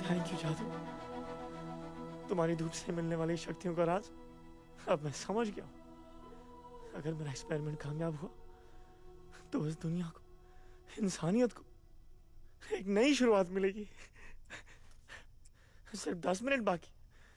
Thank you जादू, तुम्हारी धूप से मिलने वाली शक्तियों का राज अब मैं समझ गया हूं। अगर मेरा एक्सपेरिमेंट कामयाब हुआ तो इस दुनिया को, इंसानियत को एक नई शुरुआत मिलेगी। सिर्फ 10 मिनट बाकी।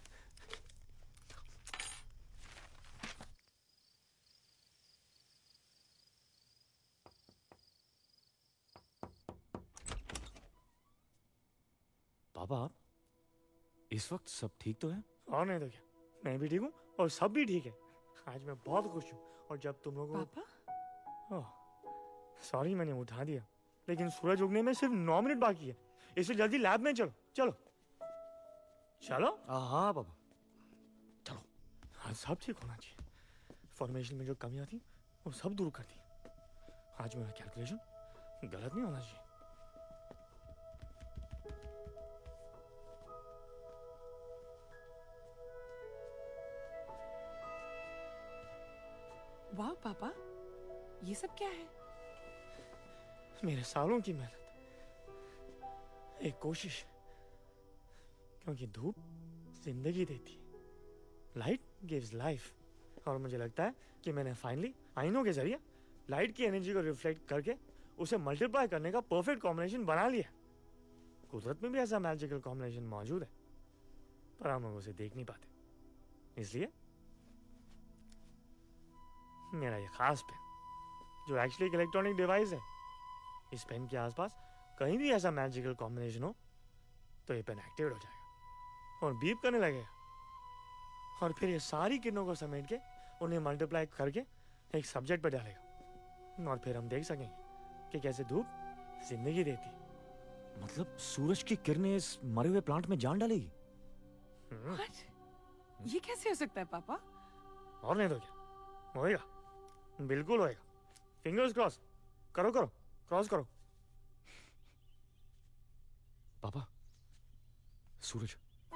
पापा, इस वक्त सब ठीक तो है? और नहीं तो क्या, मैं भी ठीक हूँ और सब भी ठीक है। आज मैं बहुत खुश हूँ। और जब तुम लोगों पापा? सॉरी मैंने उठा दिया, लेकिन सूरज उगने में सिर्फ 9 मिनट बाकी है, इसलिए जल्दी लैब में चलो। चलो चलो। हाँ पापा, चलो। आज सब ठीक होना चाहिए। फॉर्मेशन में जो कमियां थी वो सब दूर कर दी। आज मेरा कैलकुलेशन गलत नहीं होना चाहिए। वाह पापा, ये सब क्या है? मेरे सालों की मेहनत, एक कोशिश। क्योंकि धूप जिंदगी देती है, लाइट गिव्स लाइफ। और मुझे लगता है कि मैंने फाइनली आईनों के जरिए लाइट की एनर्जी को रिफ्लेक्ट करके उसे मल्टीप्लाई करने का परफेक्ट कॉम्बिनेशन बना लिया। कुदरत में भी ऐसा मैजिकल कॉम्बिनेशन मौजूद है, पर हम लोग उसे देख नहीं पाते। इसलिए मेरा ये खास पेन, जो एक्चुअली एक इलेक्ट्रॉनिक डिवाइस है, इस पेन के आसपास कहीं भी ऐसा मैजिकल कॉम्बिनेशन हो तो ये पेन एक्टिवेट हो जाएगा और बीप करने लगेगा। और फिर ये सारी किरणों को समेट के उन्हें मल्टीप्लाई करके एक सब्जेक्ट पर डालेगा। और फिर हम देख सकेंगे कि कैसे धूप जिंदगी देती है। मतलब सूरज की किरणें इस मरे हुए प्लांट में जान डालेगी? What? ये कैसे हो सकता है पापा? और नहीं तो क्या, होएगा, बिल्कुल होएगा। फिंगर्स क्रॉस करो, करो क्रॉस करो। पापा, सूरज।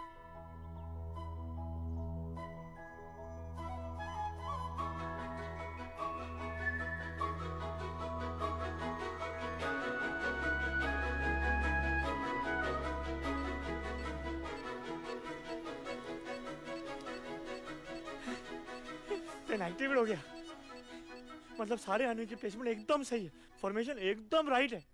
पेन एक्टिवेट हो गया। मतलब सारे अणु की प्लेसमेंट एकदम सही है, फॉर्मेशन एकदम राइट है।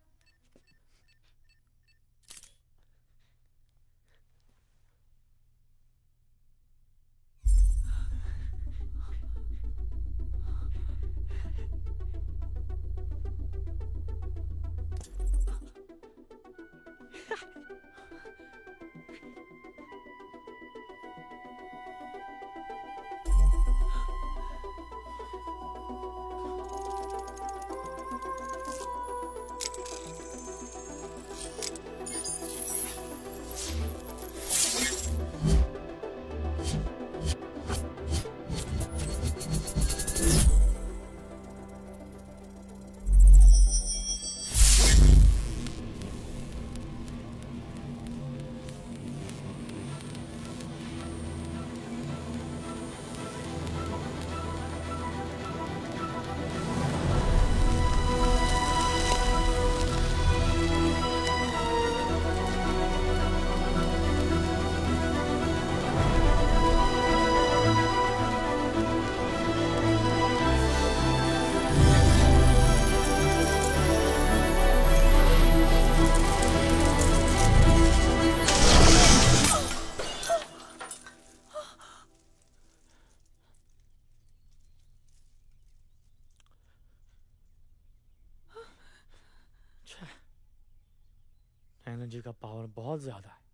एनर्जी का पावर बहुत ज्यादा है।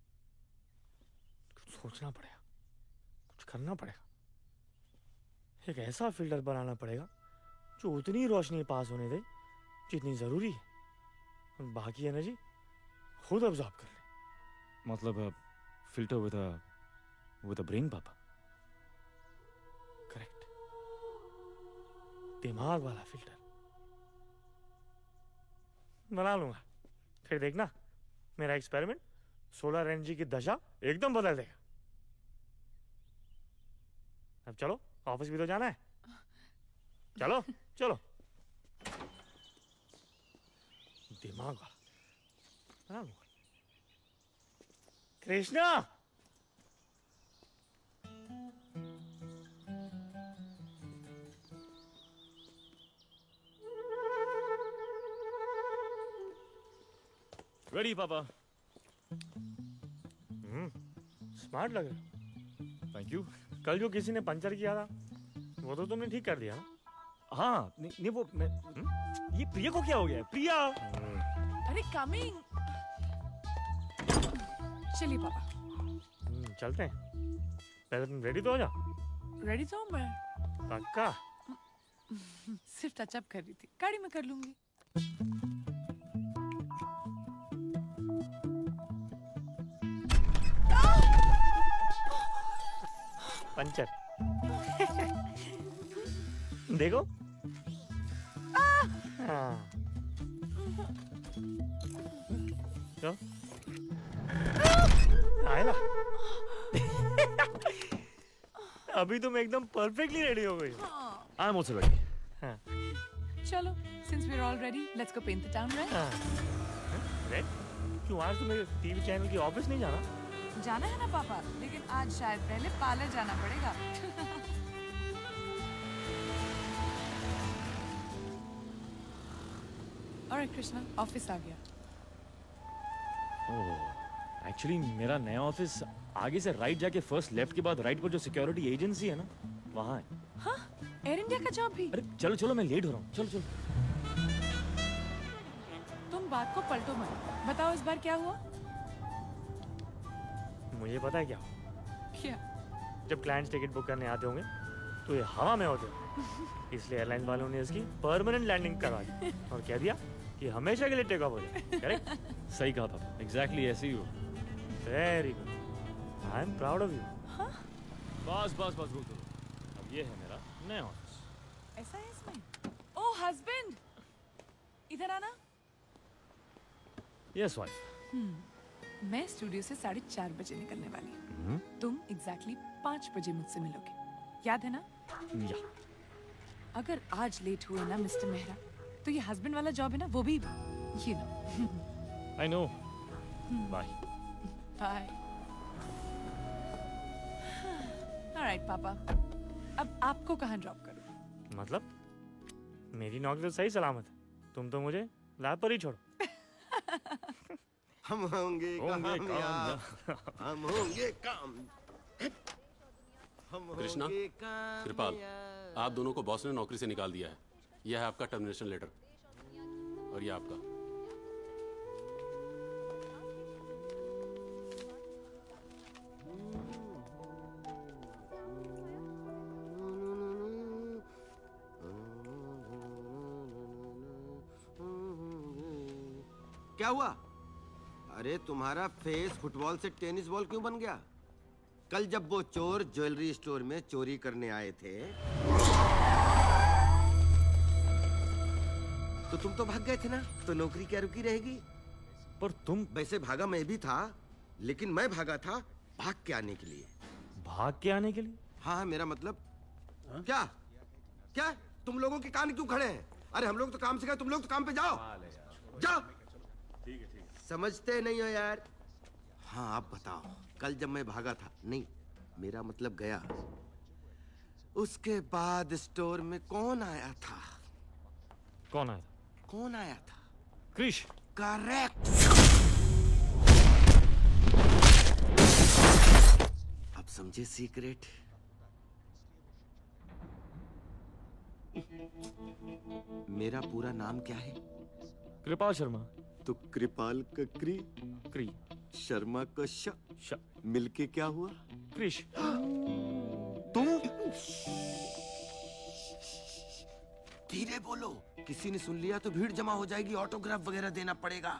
कुछ सोचना पड़ेगा, कुछ करना पड़ेगा। एक ऐसा फिल्टर बनाना पड़ेगा जो उतनी रोशनी पास होने दे जितनी जरूरी है, और बाकी एनर्जी खुद अब्सॉर्ब कर ले। मतलब फिल्टर विद अ ब्रेन पापा? करेक्ट, दिमाग वाला फिल्टर बना लूंगा। फिर देखना, मेरा एक्सपेरिमेंट सोलर एनर्जी की दशा एकदम बदल देगा। अब चलो, ऑफिस भी तो जाना है। चलो चलो। दिमाग वाला बना लूंगा। कृष्णा, रेडी पापा। स्मार्ट लग रहा। Thank you. कल जो किसी ने पंचर किया था वो तो तुमने ठीक कर दिया ना? हाँ नहीं वो मैं ये प्रिया को क्या हो गया है? प्रिया अरे कमिंग। चलिए पापा। चलते हैं। पहले तुम रेडी तो हो जा। रेडी तो हूँ मैं। पक्का? सिर्फ टचअप कर रही थी, गाड़ी में कर लूंगी। पंचर। देखो। हाँ। क्यों? आए ना। अभी तुम एकदम परफेक्टली रेडी हो गई। I am also ready. हाँ। चलो, since we're all ready, let's go paint the town red. Red? क्यों आज तुम्हें टीवी चैनल की ऑफिस नहीं जाना? जाना है ना पापा, लेकिन आज शायद पहले पार्लर जाना पड़ेगा। Alright कृष्णा, ऑफिस आ गया। ओह, एक्चुअली मेरा नया ऑफिस आगे से राइट जाके फर्स्ट लेफ्ट के बाद राइट पर जो सिक्योरिटी एजेंसी है ना, वहाँ है। हाँ, एयर इंडिया का जॉब भी। अरे चलो चलो, मैं लेट हो रहा हूँ। चलो चलो। तुम बात को पलटो मत। बताओ इस बार क्या हुआ? मुझे पता है क्या? क्या? जब क्लाइंट्स टिकट बुक करने आते होंगे तो ये हवा में होते होंगे, इसलिए एयरलाइन वालों ने इसकी परमानेंट लैंडिंग करवा दी और कह दिया कि हमेशा के लिए टेक ऑफ हो जाए। करेक्ट? सही कहा पापा, एग्जैक्टली ऐसे ही हो। Very good, I am proud of you. बस बस बस रुक दो। अब ये है मेरा नया ऑफिस। ऐसा है इसमें? ओह हस्बैंड, इधर आना। Yes wife. मैं स्टूडियो से 4:30 बजे निकलने वाली हूँ। तुम एग्जैक्टली 5 बजे मुझसे मिलोगे, याद है ना? या अगर आज लेट हुए ना मिस्टर मेहरा, तो ये हस्बैंड वाला जॉब है ना, वो भी you know. I know. Bye bye. Alright पापा, अब आपको कहाँ ड्रॉप करूँ? मतलब मेरी नौकरी तो सही सलामत है, तुम तो मुझे लैब पर ही छोड़ो। हम होंगे कामयाब, हम होंगे काम। कृष्णा, कृपाल, आप दोनों को बॉस ने नौकरी से निकाल दिया है। यह है आपका टर्मिनेशन लेटर और यह आपका। क्या हुआ? अरे तुम्हारा फेस फुटबॉल से टेनिस बॉल क्यों बन गया? कल जब वो चोर ज्वेलरी स्टोर में चोरी करने आए थे तो तुम तो भाग गए थे ना, तो नौकरी क्या रुकी रहेगी? पर तुम। वैसे भागा मैं भी था, लेकिन मैं भागा था भाग के आने के लिए। भाग के आने के लिए? हाँ, मेरा मतलब क्या क्या तुम लोगों के कान क्यों खड़े हैं? अरे हम लोग तो काम से गए, तुम लोग तो काम पे जाओ जाओ। ठीक है। समझते नहीं हो यार। हाँ आप बताओ, कल जब मैं भागा था, नहीं मेरा मतलब गया, उसके बाद स्टोर में कौन आया था? कौन आया? कौन आया था? क्रिश। करेक्ट। अब समझे सीक्रेट? मेरा पूरा नाम क्या है? कृपाल शर्मा। तो कृपाल का क्री, क्री, शर्मा का श मिलके क्या हुआ? क्रिश। तुम धीरे बोलो, किसी ने सुन लिया तो भीड़ जमा हो जाएगी, ऑटोग्राफ वगैरह देना पड़ेगा।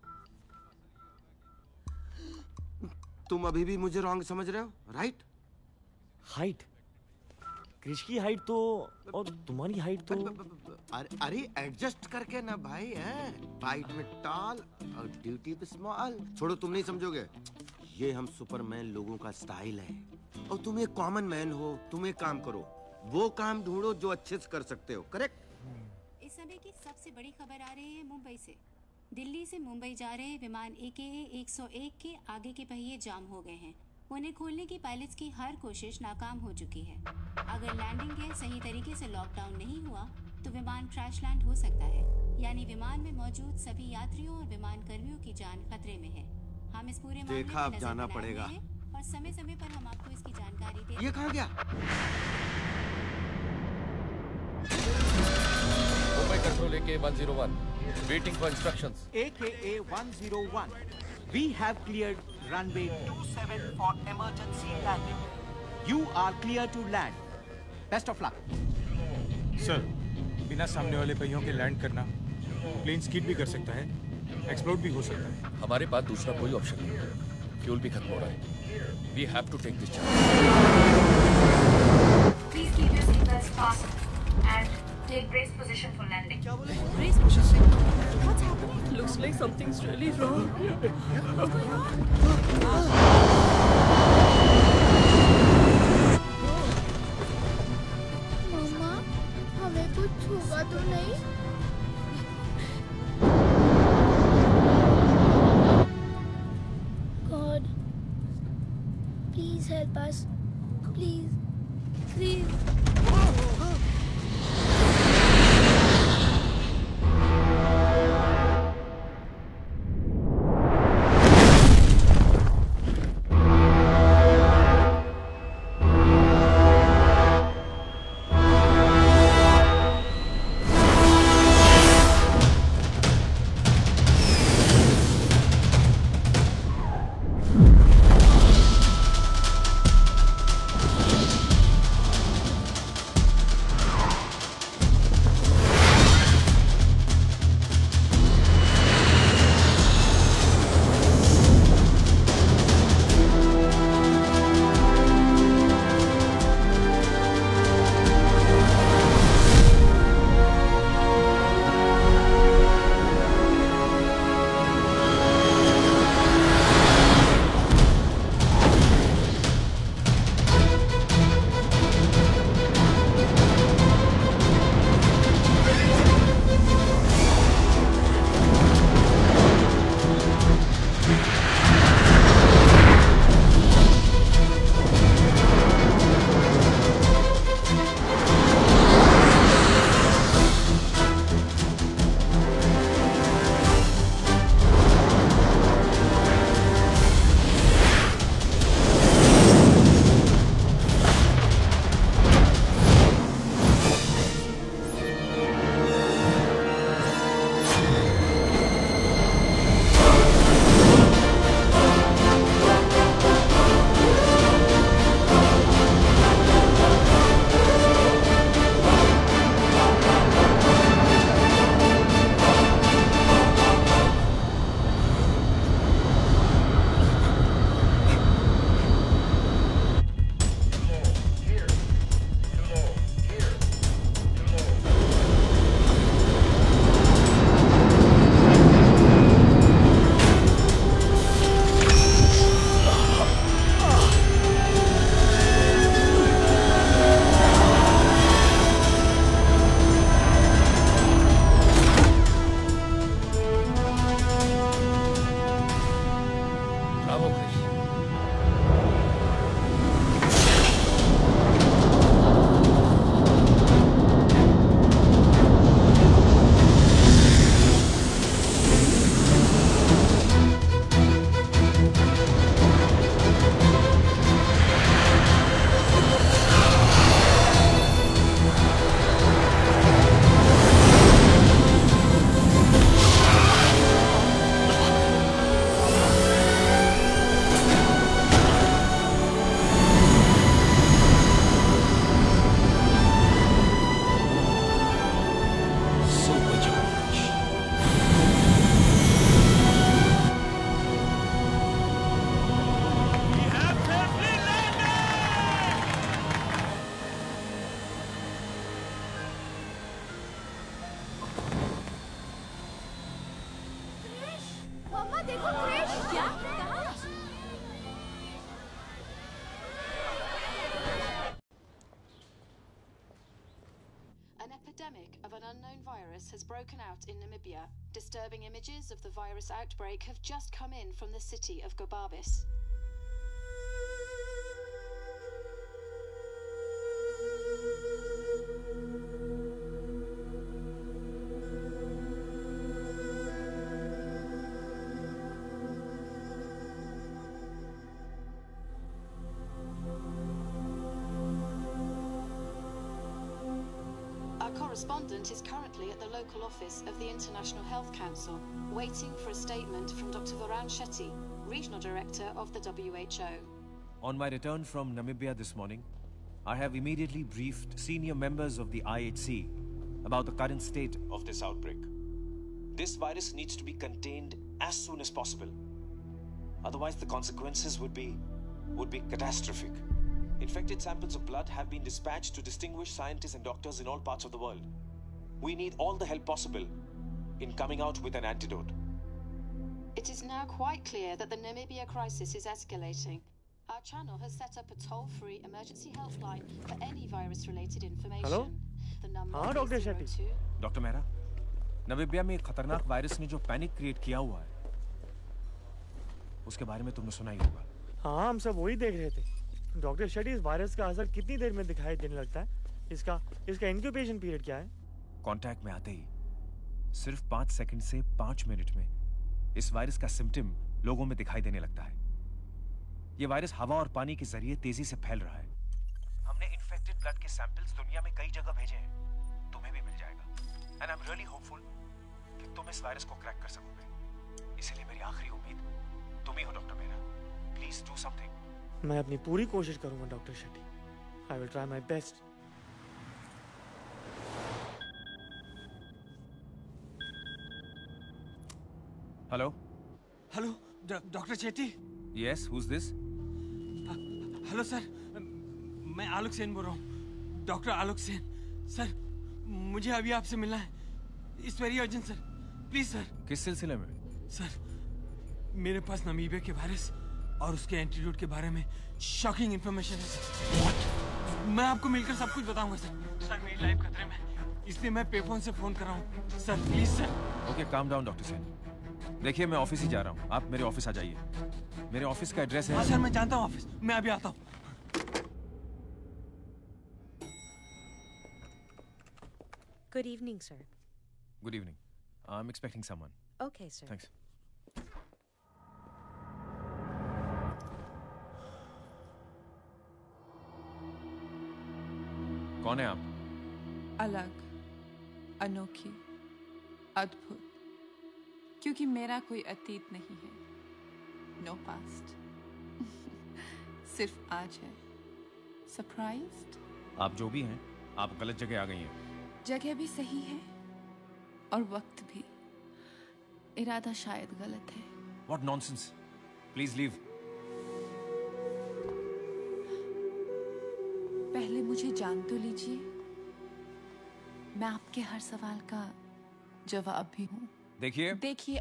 तुम अभी भी मुझे रॉन्ग समझ रहे हो, राइट? हाइट? क्रिश की हाइट तो और तुम्हारी हाइट तो। अरे एडजस्ट करके ना भाई, है फाइट में टॉल और ड्यूटी पे स्मॉल। छोड़ो, तुम नहीं समझोगे। ये हम सुपरमैन लोगों का स्टाइल है, और तुम एक कॉमन मैन हो। तुम एक काम करो, वो काम ढूंढो जो अच्छे से कर सकते हो। करेक्ट? इस समय की सबसे बड़ी खबर आ रही है मुंबई से। दिल्ली से मुंबई जा रहे विमान AKA 101 के आगे के पहिए जाम हो गए हैं। उन्हें खोलने की पायलट्स की हर कोशिश नाकाम हो चुकी है। अगर लैंडिंग गेयर सही तरीके से लॉकडाउन नहीं हुआ तो विमान क्रैश लैंड हो सकता है, यानी विमान में मौजूद सभी यात्रियों और विमान कर्मियों की जान खतरे में है। हम इस पूरे मामले देखा, अब पर नजर जाना बनाए पड़ेगा। हुए हैं और समय समय पर हम आपको इसकी जानकारी दे। ये कहाँ गया? Mumbai Control AKA 101. Waiting for instructions. AKA 101. We have cleared runway 27 for emergency landing. You are clear to land. Best of luck. Sir, बिना सामने वाले पहियों के लैंड करना प्लेन स्किड भी कर सकता है, एक्सप्लोड भी हो सकता है। हमारे पास दूसरा कोई ऑप्शन नहीं है। फ्यूल भी खत्म हो रहा है। We have to take this chance. Please keep your seatbelts fastened and take brace position for landing. Brace position. What's happening? Looks like something's really wrong. What's going on? मम्मा, हमें कुछ हुआ तो नहीं? God, please help us. Please, please. epidemic of an unknown virus has broken out in Namibia. Disturbing images of the virus outbreak have just come in from the city of Gobabis. Our correspondent is currently at the local office of the International Health Council, waiting for a statement from Dr. Varun Shetty, Regional Director of the WHO. On my return from Namibia this morning, I have immediately briefed senior members of the IHC about the current state of this outbreak. This virus needs to be contained as soon as possible. Otherwise, the consequences would be catastrophic. Infected samples of blood have been dispatched to distinguished scientists and doctors in all parts of the world. We need all the help possible in coming out with an antidote. It is now quite clear that the Namibia crisis is escalating. Our channel has set up a toll-free emergency helpline for any virus-related information. Hello? The number हाँ doctor Shetty. Doctor Mehra, Namibia में एक खतरनाक virus ने जो panic create किया हुआ है, उसके बारे में तुमने सुना ही होगा. हाँ, हम सब वही देख रहे थे. डॉक्टर शेट्टी, इस वायरस का असर कितनी देर में दिखाई देने लगता है? इसका इंक्यूबेशन पीरियड क्या है? कांटेक्ट में आते ही सिर्फ 5 सेकंड से 5 मिनट में इस वायरस का सिम्टम लोगों में दिखाई देने लगता है. ये वायरस हवा और पानी के जरिए तेजी से फैल रहा है. हमने इन्फेक्टेड ब्लड के सैंपल्स दुनिया में कई जगह भेजे हैं. तुम्हें भी मिल जाएगा. And I am really hopeful कि तुम इस वायरस को क्रैक कर सकोगे. इसीलिए मेरी आखिरी उम्मीद तुम ही हो doctor Mehra. Please do something. मैं अपनी पूरी कोशिश करूंगा doctor Shetty. I will try my best. Hello. Hello doctor Shetty. Yes, who is this? Hello sir, मैं आलोक सेन बोल रहा हूँ. डॉक्टर आलोक सेन. सर, मुझे अभी आपसे मिलना है. It's very urgent sir. Please sir. किस सिलसिले में? सर, मेरे पास नामीबिया के वायरस और उसके एंटीडोट के बारे में शॉकिंग इंफॉर्मेशन है सर. मैं आपको मिलकर सब कुछ बताऊंगा सर. सर, मेरी लाइफ खतरे में, इसलिए मैं पेफोन से फोन कर रहा हूँ. Sir please sir. Okay, calm down doctor Sen. देखिए, मैं ऑफिस ही जा रहा हूँ. आप मेरे ऑफिस आ जाइए. मेरे ऑफिस का एड्रेस है. हाँ सर, मैं जानता हूँ ऑफिस. मैं अभी आता हूँ. Good evening, sir. Good evening. I'm expecting someone. Okay, sir. Thanks. कौन है आप? अलग, अनोखी, अद्भुत. क्योंकि मेरा कोई अतीत नहीं है. No past. सिर्फ आज है. सरप्राइज्ड? आप जो भी हैं, आप गलत जगह आ गई हैं. जगह भी सही है और वक्त भी. इरादा शायद गलत है. What nonsense! Please leave. पहले मुझे जान तो लीजिए. मैं आपके हर सवाल का जवाब भी हूँ. देखिए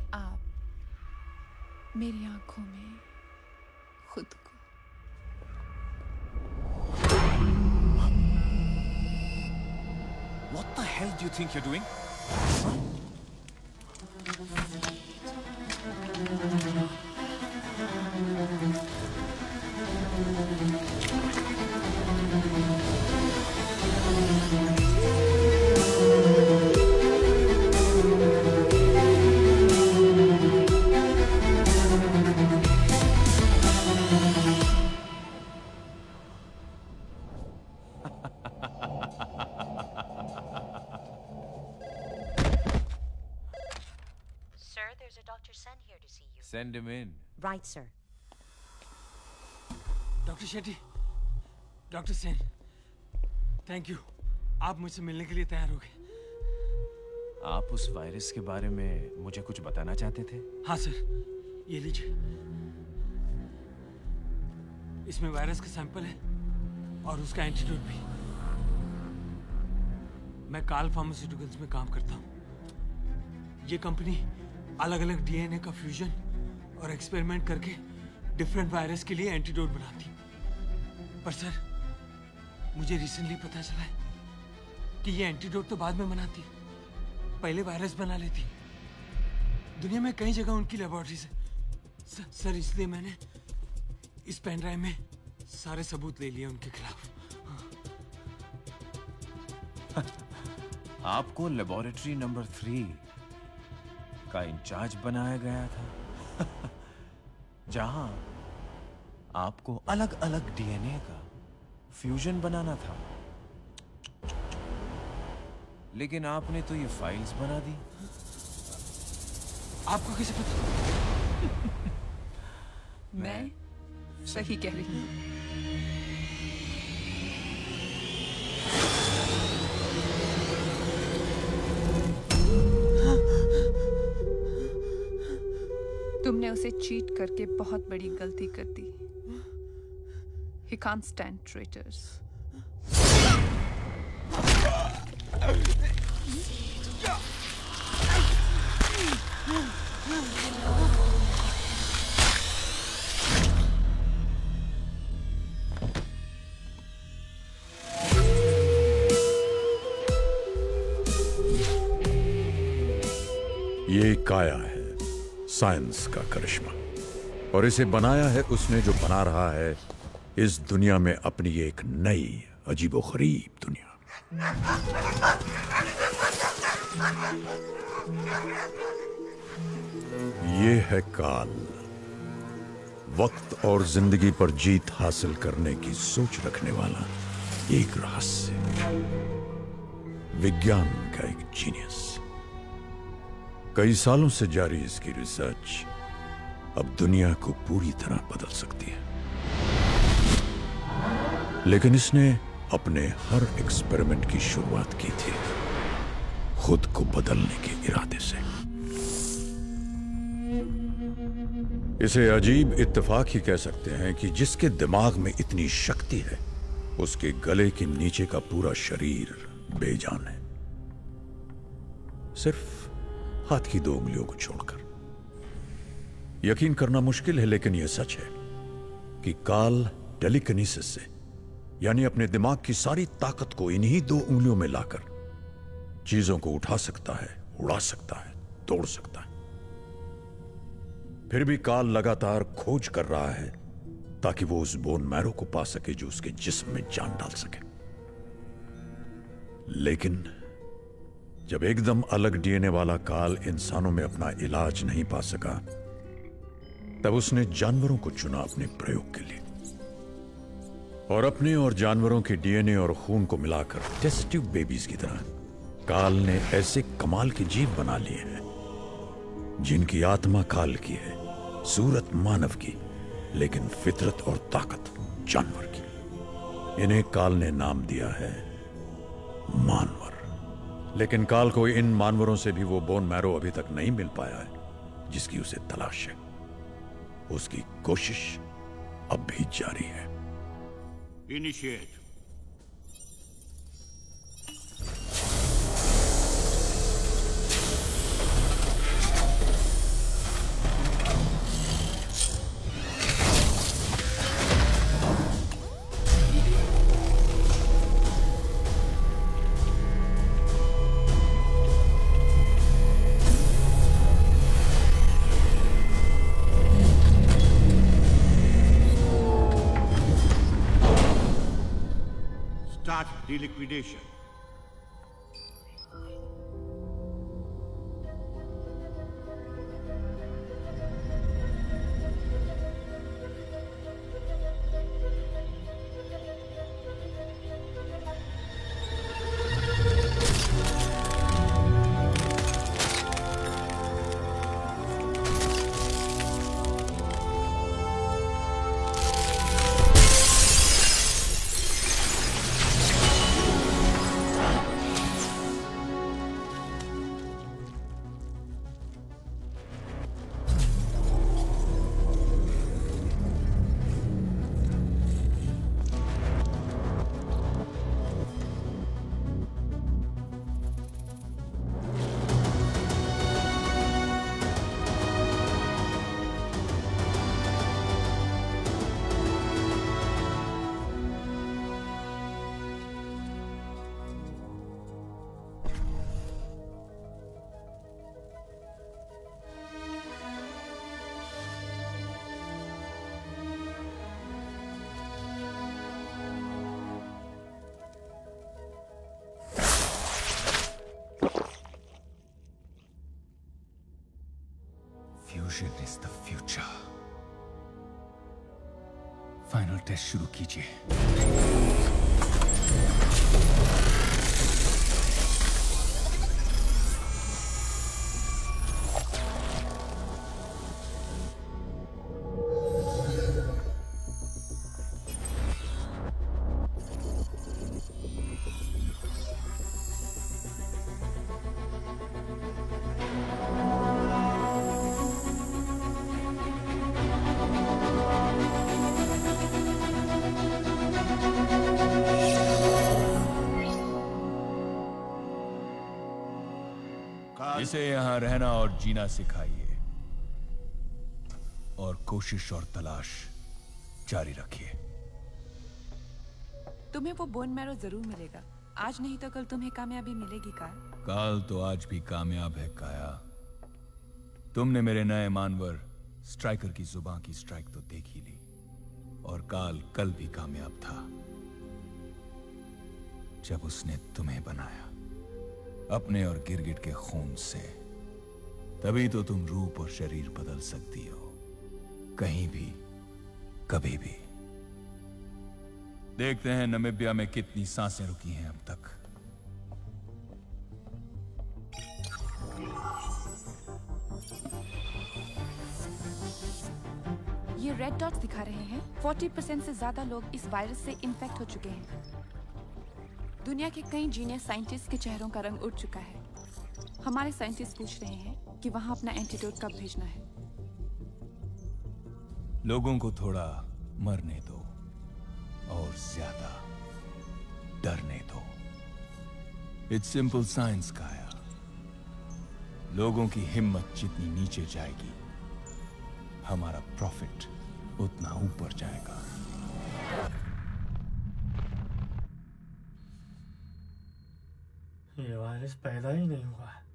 आप मेरी आंखों में खुद को. What the hell do you think you're doing? Send him in. Right, sir. Doctor Shetty, doctor Sen, thank you. आप मुझसे मिलने के लिए तैयार हो गए. आप उस वायरस के बारे में मुझे कुछ बताना चाहते थे? हाँ सर, ये लीजिए. इसमें वायरस का सैंपल है और उसका एंटीडोट भी. मैं काल फार्मास्यूटिकल्स में काम करता हूँ. ये कंपनी अलग अलग डीएनए का फ्यूजन और एक्सपेरिमेंट करके डिफरेंट वायरस के लिए एंटीडोट बनाती. पर सर, मुझे रिसेंटली पता चला है कि ये एंटीडोट तो बाद में बनाती, पहले वायरस बना लेती। दुनिया में कई जगह उनकी लेबोरेटरीज है। सर इसलिए मैंने इस पेन ड्राइव में सारे सबूत ले लिए उनके खिलाफ। आपको लेबोरेटरी नंबर 3 का इंचार्ज बनाया गया था जहां आपको अलग अलग डीएनए का फ्यूजन बनाना था, लेकिन आपने तो ये फाइल्स बना दी। आपको कैसे पता? मैं सही कह रही हूँ। तुमने उसे चीट करके बहुत बड़ी गलती कर दी। He can't stand traitors. ये काया है, साइंस का करिश्मा, और इसे बनाया है उसने जो बना रहा है इस दुनिया में अपनी एक नई अजीबोगरीब दुनिया। ये है काल, वक्त और जिंदगी पर जीत हासिल करने की सोच रखने वाला एक रहस्य, विज्ञान का एक जीनियस। कई सालों से जारी इसकी रिसर्च अब दुनिया को पूरी तरह बदल सकती है, लेकिन इसने अपने हर एक्सपेरिमेंट की शुरुआत की थी खुद को बदलने के इरादे से। इसे अजीब इत्तेफाक ही कह सकते हैं कि जिसके दिमाग में इतनी शक्ति है उसके गले के नीचे का पूरा शरीर बेजान है, सिर्फ हाथ की 2 उंगलियों को छोड़कर। यकीन करना मुश्किल है, लेकिन यह सच है कि काल टेलीकिनेसिस से, यानी अपने दिमाग की सारी ताकत को इन्हीं 2 उंगलियों में लाकर चीजों को उठा सकता है, उड़ा सकता है, तोड़ सकता है। फिर भी काल लगातार खोज कर रहा है ताकि वो उस बोन मैरो को पा सके जो उसके जिस्म में जान डाल सके। लेकिन जब एकदम अलग डीएनए वाला काल इंसानों में अपना इलाज नहीं पा सका, तब उसने जानवरों को चुना अपने प्रयोग के लिए, और अपने और जानवरों के डीएनए और खून को मिलाकर टेस्ट ट्यूब बेबीज की तरह काल ने ऐसे कमाल के जीव बना लिए हैं जिनकी आत्मा काल की है, सूरत मानव की, लेकिन फितरत और ताकत जानवर की। इन्हें काल ने नाम दिया है मानवर। लेकिन काल को इन मानवरों से भी वो बोन मैरो अभी तक नहीं मिल पाया है जिसकी उसे तलाश है। उसकी कोशिश अब भी जारी है। Initiate. Start deliquidation. Ocean is the future. Final test शुरू कीजिए। इसे यहां रहना और जीना सिखाइए और कोशिश और तलाश जारी रखिए। तुम्हें वो बोन मैरो जरूर मिलेगा। आज नहीं तो कल तुम्हें कामयाबी मिलेगी काल। काल तो आज भी कामयाब है काया। तुमने मेरे नए मानवर स्ट्राइकर की जुबान की स्ट्राइक तो देख ही ली, और काल कल भी कामयाब था जब उसने तुम्हें बनाया अपने और गिरगिट के खून से। तभी तो तुम रूप और शरीर बदल सकती हो, कहीं भी कभी भी। देखते हैं नमीबिया में कितनी सांसें रुकी हैं अब तक। ये रेड डॉट्स दिखा रहे हैं 40% से ज्यादा लोग इस वायरस से इन्फेक्ट हो चुके हैं। दुनिया के कई जीनियस साइंटिस्ट के चेहरों का रंग उड़ चुका है। हमारे साइंटिस्ट पूछ रहे हैं कि वहां अपना एंटीडोट कब भेजना है। लोगों को थोड़ा मरने दो और ज्यादा डरने दो। इट्स सिंपल साइंस काया। लोगों की हिम्मत जितनी नीचे जाएगी, हमारा प्रॉफिट उतना ऊपर जाएगा। ये वायरस पैदा ही नहीं हुआ है,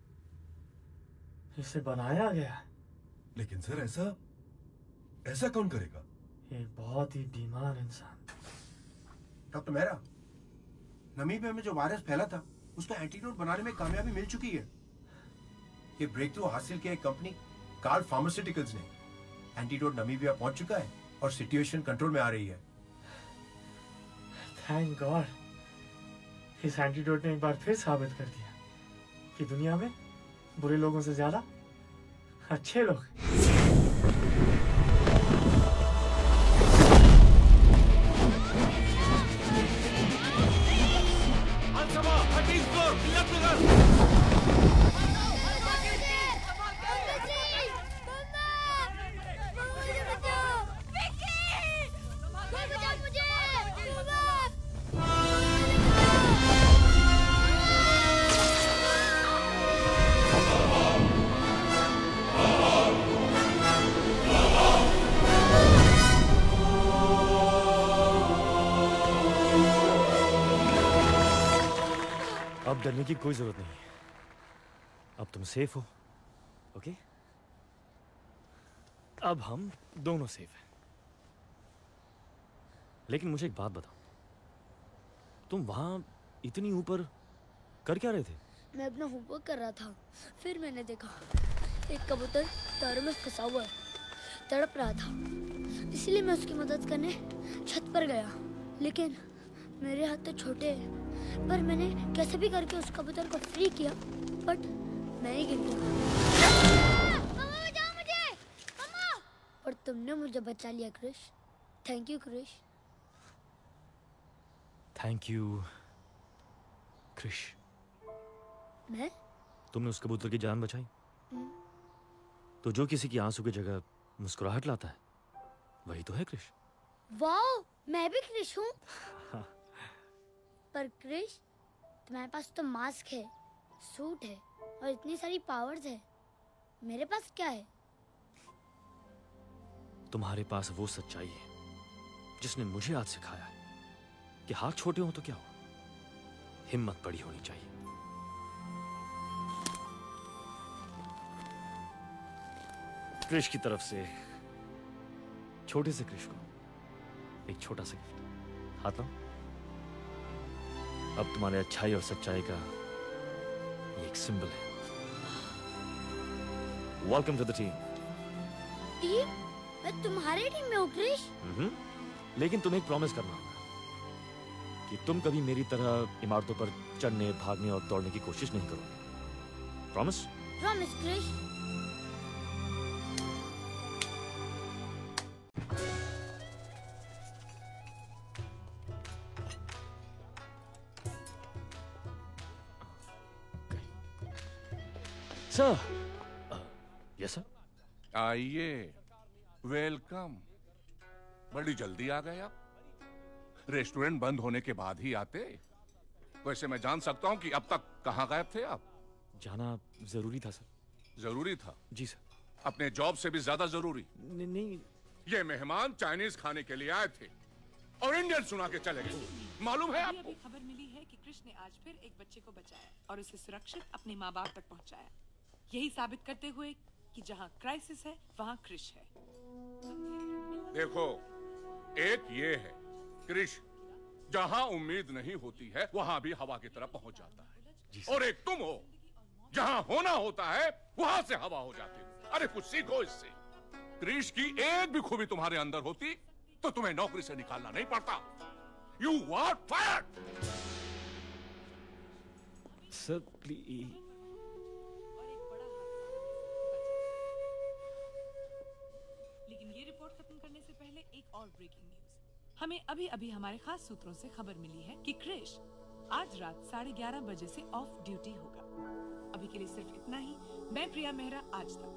इसे बनाया गया है। लेकिन सर ऐसा कौन करेगा? एक बहुत ही बीमार इंसान। डॉक्टर मेहरा, नमीबिया में जो वायरस फैला था उसका एंटीडोट बनाने में कामयाबी मिल चुकी है। ये ब्रेक थ्रू हासिल किया एक कंपनी कार्ल फार्मास्यूटिकल्स ने। एंटीडोट नमीबिया पहुंच चुका है और सिचुएशन कंट्रोल में आ रही है। थैंक गॉड, इस एंटीडोट ने एक बार फिर साबित कर दिया कि दुनिया में बुरे लोगों से ज्यादा अच्छे लोग। अब डरने की कोई जरूरत नहीं। अब तुम सेफ हो, ओके? अब हम दोनों सेफ हैं। लेकिन मुझे एक बात बताओ, तुम वहां इतनी ऊपर कर क्या रहे थे? मैं अपना होमवर्क कर रहा था, फिर मैंने देखा एक कबूतर तारों में फंसा हुआ तड़प रहा था। इसलिए मैं उसकी मदद करने छत पर गया। लेकिन मेरे हाथ तो छोटे हैं, पर मैंने कैसे भी करके उस कबूतर को फ्री किया, बट मैं ही गिर गया। मम्मा बचाओ मुझे, मम्मा! और तुमने मुझे बचा लिया Krish. Thank you Krish. Thank you Krish. मैं? तुमने उस कबूतर की जान बचाई, तो जो किसी की आंसू की जगह मुस्कुराहट लाता है, वही तो है क्रिश। वाओ, मैं भी क्रिश हूँ। पर क्रिश, तुम्हारे पास तो मास्क है, सूट है और इतनी सारी पावर्स है। मेरे पास क्या है? तुम्हारे पास वो सच्चाई है जिसने मुझे आज सिखाया है कि हाथ छोटे हो तो क्या हो, हिम्मत बड़ी होनी चाहिए। क्रिश की तरफ से छोटे से क्रिश को एक छोटा सा गिफ्ट। हाथ लाओ। अब तुम्हारे अच्छाई और सच्चाई का ये एक सिंबल है। Welcome to the team. Team? मैं तुम्हारे टीम में हूँ क्रिश। लेकिन तुम्हें एक प्रॉमिस करना होगा कि तुम कभी मेरी तरह इमारतों पर चढ़ने, भागने और दौड़ने की कोशिश नहीं करोगे। Promise? Promise Krish. Sir. Yes sir. आइए, वेलकम। बड़ी जल्दी आ गए आप। रेस्टोरेंट बंद होने के बाद ही आते। वैसे मैं जान सकता हूँ कि अब तक कहाँ गायब थे आप? जाना जरूरी था सर। जरूरी था? जी सर। अपने जॉब से भी ज्यादा जरूरी? नहीं। ये मेहमान चाइनीज खाने के लिए आए थे और इंडियन सुना के चले गए। मालूम है आपको? अभी खबर मिली है कि कृष्ण ने आज फिर एक बच्चे को बचाया और उसे सुरक्षित अपने माँ बाप तक पहुँचाया, यही साबित करते हुए कि जहाँ क्राइसिस है वहाँ कृष्ण है। देखो, एक ये है कृष, जहाँ उम्मीद नहीं होती है वहाँ भी हवा की तरह पहुँच जाता है, और एक तुम हो, जहाँ होना होता है वहाँ से हवा हो जाती है। अरे कुछ सीखो इससे। कृष की एक भी खूबी तुम्हारे अंदर होती तो तुम्हें नौकरी से निकालना नहीं पड़ता। You are fired. Sir please. लेकिन ये रिपोर्ट खत्म करने से पहले एक और ब्रेकिंग न्यूज। हमें अभी अभी हमारे खास सूत्रों से खबर मिली है कि कृष आज रात 11:30 बजे से ऑफ ड्यूटी होगा। अभी के लिए सिर्फ इतना ही। मैं प्रिया मेहरा, आज तक।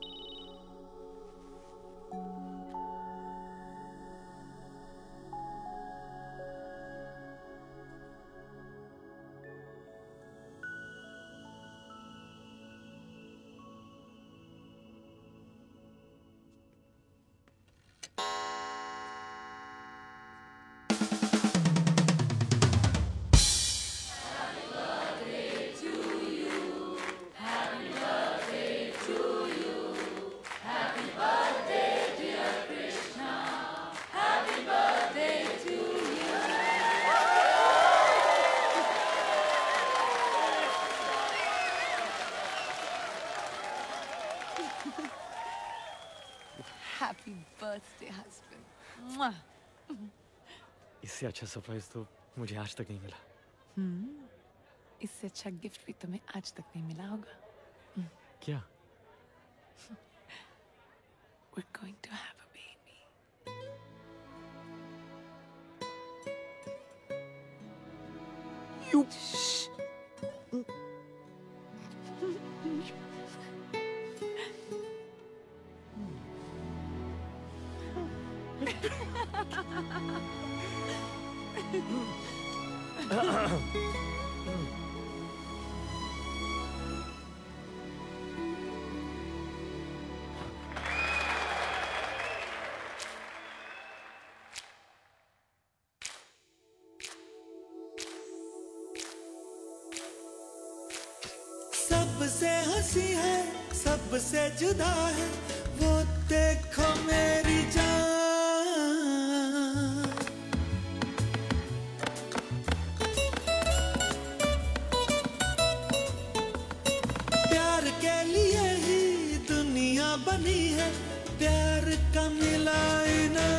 Happy birthday, husband. इससे अच्छा सरप्राइज तो मुझे आज तक नहीं मिला। इससे अच्छा गिफ्ट भी तुम्हें आज तक नहीं मिला होगा। क्या? We're going to have a baby. You. Shh. सबसे हंसी है, सबसे जुदा है, वो देखो मेरी जान। प्यार के लिए ही दुनिया बनी है, प्यार का मिला इनाम।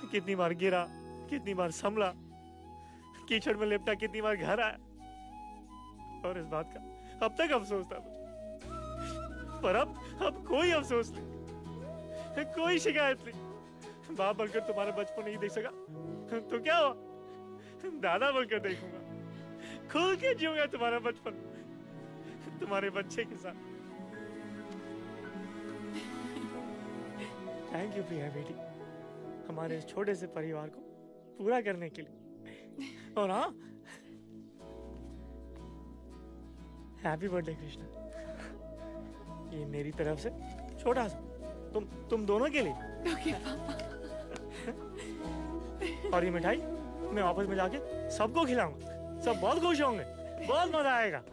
कितनी बार गिरा, कितनी बार संभला, कीचड़ में लिपटा, कितनी बार घर आया, और इस बात का अब तक अफसोस था मुझे। पर अब कोई अफसोस नहीं, कोई शिकायत नहीं। बाप बनकर तुम्हारा बचपन नहीं देख सका तो क्या हुआ, दादा बनकर देखूंगा, खुल के जीऊंगा तुम्हारा बचपन तुम्हारे बच्चे के साथ। थैंक यू प्रिया बेटी, हमारे इस छोटे से परिवार को पूरा करने के लिए। और हाँ, हैप्पी बर्थडे कृष्णा, ये मेरी तरफ से छोटा सा तुम दोनों के लिए। ओके पापा। और ये मिठाई मैं ऑफिस में जाके सबको खिलाऊंगा, सब बहुत खुश होंगे, बहुत मजा आएगा।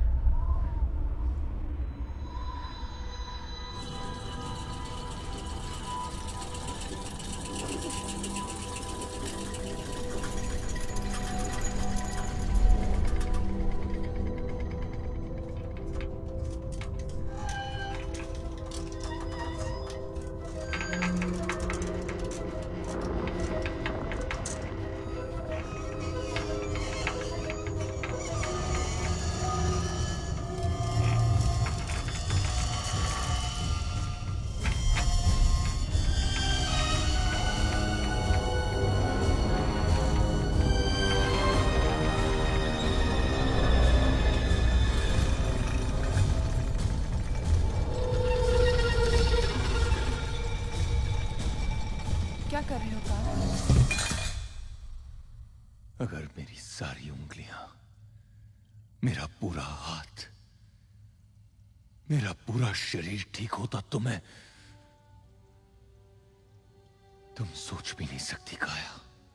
क्या कर रहे हो पापा? अगर मेरी सारी उंगलियां, मेरा पूरा हाथ, मेरा पूरा शरीर ठीक होता तो तुम सोच भी नहीं सकती काया,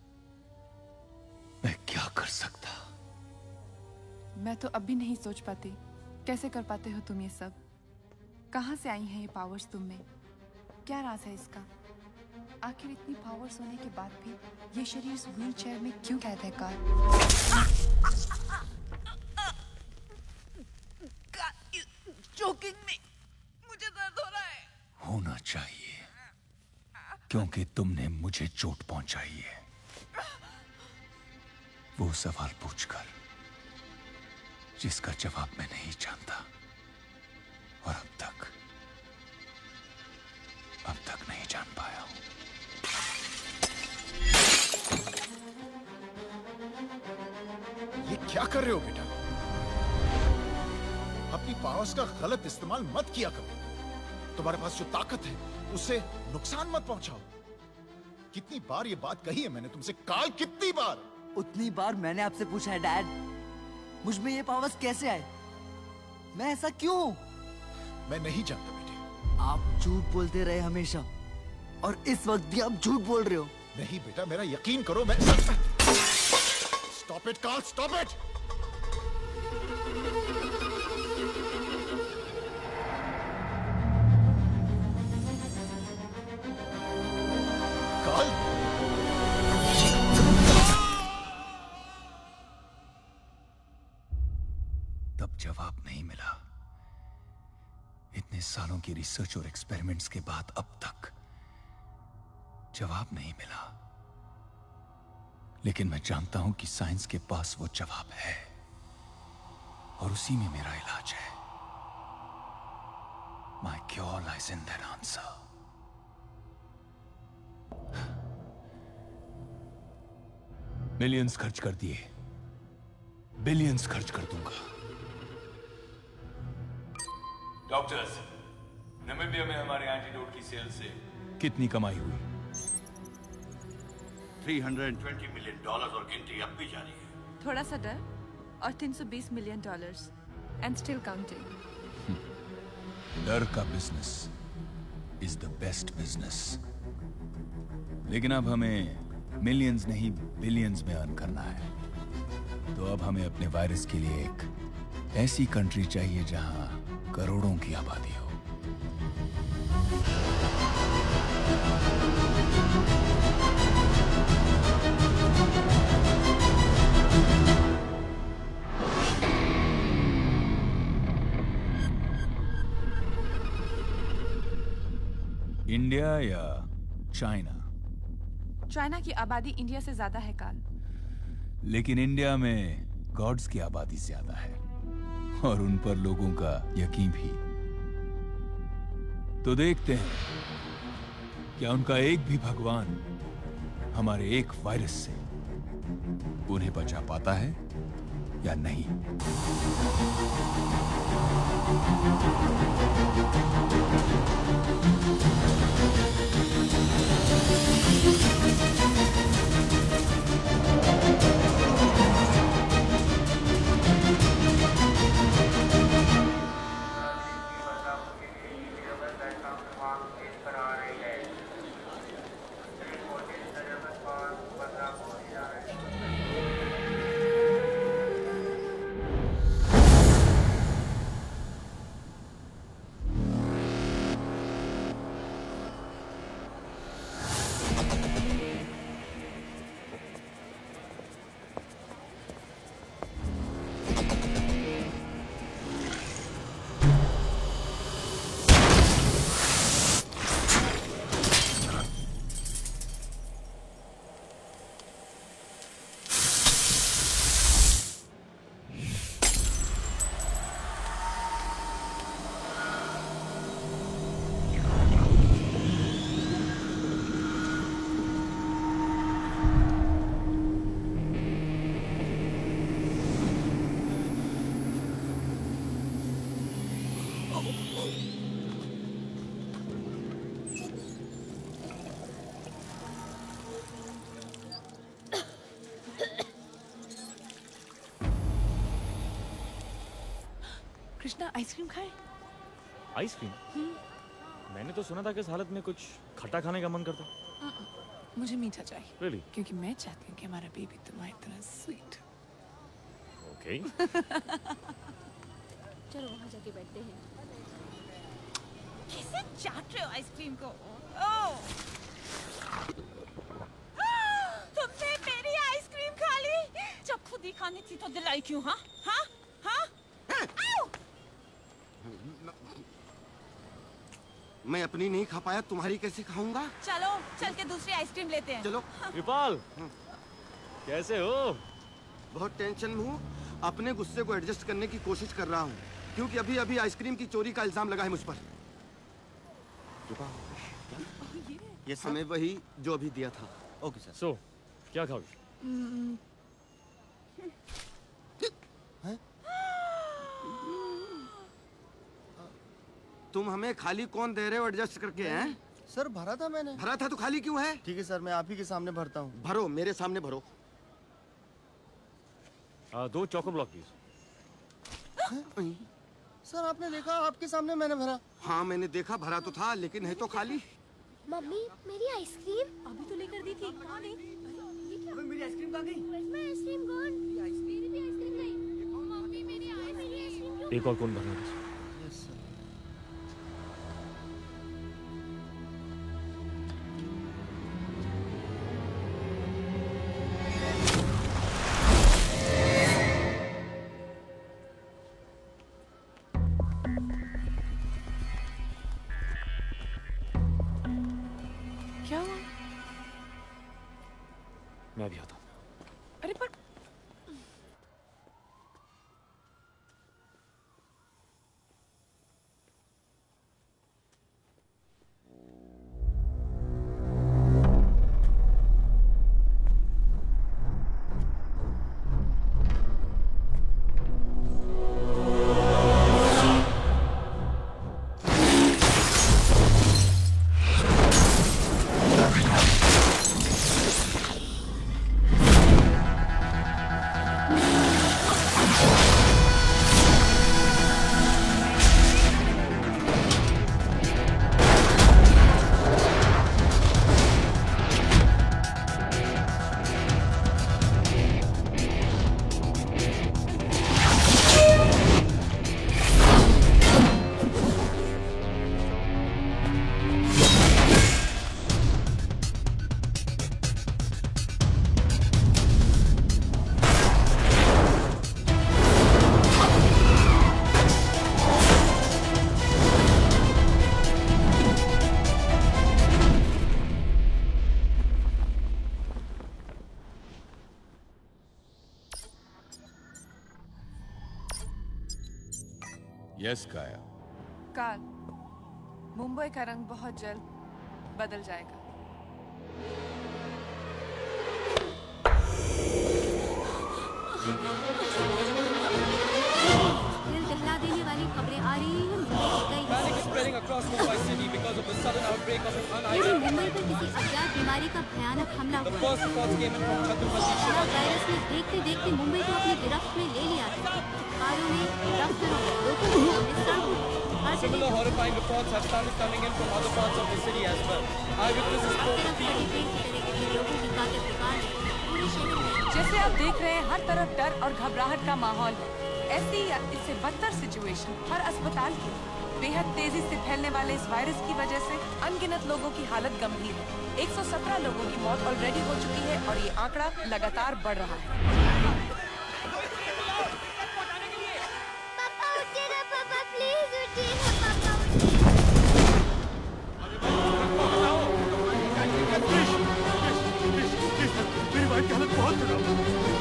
मैं क्या कर सकता। मैं तो अब भी नहीं सोच पाती, कैसे कर पाते हो तुम ये सब? कहां से आई हैं ये पावर्स तुम में? क्या राज है इसका? आखिर इतनी पावर्स होने के बाद भी ये शरीर इस व्हील चेयर में क्यों कैद है कार? चोकिंग में मुझे दर्द हो रहा है। होना चाहिए, क्योंकि तुमने मुझे चोट पहुंचाई है। वो सवाल पूछकर जिसका जवाब मैं नहीं जानता, और अब तक नहीं जान पाया हूं। ये क्या कर रहे हो बेटा? अपनी पावर्स का गलत इस्तेमाल मत किया करो। तुम्हारे पास जो ताकत है उससे नुकसान मत पहुंचाओ। कितनी बार ये बात कही है मैंने तुमसे, काल, कितनी बार? उतनी बार मैंने आपसे पूछा है डैड, मुझ में ये पावर्स कैसे आए? मैं ऐसा क्यों हूं? मैं नहीं जानता बेटे। आप झूठ बोलते रहे हमेशा, और इस वक्त भी आप झूठ बोल रहे हो। नहीं बेटा, मेरा यकीन करो। मैं stop it Karl, stop it. Karl, तब जवाब नहीं मिला। इतने सालों की रिसर्च और एक्सपेरिमेंट्स के बाद अब तक जवाब नहीं मिला। लेकिन मैं जानता हूं कि साइंस के पास वो जवाब है, और उसी में मेरा इलाज है। My cure lies in that answer. Millions खर्च कर दिए, बिलियंस खर्च कर दूंगा। डॉक्टर्स, नामीबिया में हमारे एंटीडोट की सेल से कितनी कमाई हुई? $320 मिलियन और गिनती अब भी जारी है। थोड़ा सा डर और $320 मिलियन एंड स्टिल काउंटिंग। डर का business is the best business. लेकिन अब हमें मिलियंस नहीं बिलियंस में अर्न करना है। तो अब हमें अपने वायरस के लिए एक ऐसी कंट्री चाहिए जहां करोड़ों की आबादी हो। इंडिया या चाइना? चाइना की आबादी इंडिया से ज्यादा है काल। लेकिन इंडिया में गॉड्स की आबादी ज्यादा है और उन पर लोगों का यकीन भी। तो देखते हैं क्या उनका एक भी भगवान हमारे एक वायरस से उन्हें बचा पाता है या नहीं। कृष्णा आइसक्रीम खाए? आइसक्रीम? मैंने तो सुना था कि इस हालत में कुछ खट्टा खाने का मन करता। मुझे मीठा चाहिए। Really? क्योंकि मैं चाहती हूँ कि हमारा बेबी तुम्हारी तरह स्वीट। Okay. चलो वहाँ जाके बैठते हैं। कैसे चाट रहे हो आइसक्रीम को? ओह! तुमने मेरी आइसक्रीम खा ली? जब खुद ही खानी थी तो दिलाई क्यों? हाँ? हाँ? हाँ? मैं अपनी नहीं खा पाया, तुम्हारी कैसे खाऊंगा? चलो चल के दूसरी आइसक्रीम लेते हैं। चलो। विपाल, कैसे हो? बहुत टेंशन में हूँ। अपने गुस्से को एडजस्ट करने की कोशिश कर रहा हूँ क्योंकि अभी अभी आइसक्रीम की चोरी का इल्जाम लगा है मुझ पर। ये समय वही जो अभी दिया था। Okay sir. सो क्या खाओगे? तुम हमें खाली कौन दे रहे हो एडजस्ट करके? हैं? सर भरा था मैंने। भरा था तो खाली क्यों है? ठीक है सर, मैं आप ही के सामने भरता हूँ। भरो, मेरे सामने भरो। 2 चोको ब्लॉक प्लीज। सर आपने देखा, आपके सामने मैंने भरा। हाँ मैंने देखा, भरा तो था लेकिन है तो खाली। मम्मी मेरी आइसक्रीम अभी तो लेकर दी थी। कहाँ गई? मेरी आइसक्रीम कहाँ गई? मेरी आइसक्रीम कौन? मेरी भी आइसक्रीम गई। मम्मी मेरी आइसक्रीम। एक और कौन भरना है? क्या हुआ? मैं भी आता हूँ। अरे पर यस काया। काल, मुंबई का रंग बहुत जल्द बदल जाएगा। दिल दहला देने वाली खबरें आ रही हैं। मुंबई पर किसी अज्ञात बीमारी का भयानक हमला हुआ। वायरस ने देखते देखते मुंबई को अपनी गिरफ्त में ले लिया था। कारों में, दफ्तरों, लोगों के सामने, सड़कों पर, हर जगह horrifying reports have started coming in from other parts of the city as well. Eyewitnesses told the team. लोगों की ताकत बेकार है। पूरे शहर में जैसे आप देख रहे हैं, हर तरफ डर और घबराहट का माहौल है। ऐसी या इससे बदतर सिचुएशन हर अस्पताल की। बेहद तेजी से फैलने वाले इस वायरस की वजह से अनगिनत लोगों की हालत गंभीर है। 117 लोगों की मौत ऑलरेडी हो चुकी है और ये आंकड़ा लगातार बढ़ रहा है। पापा उठिए ना, पापा प्लीज उठिए ना, पापा मेरी वाइफ की हालत बहुत खराब है।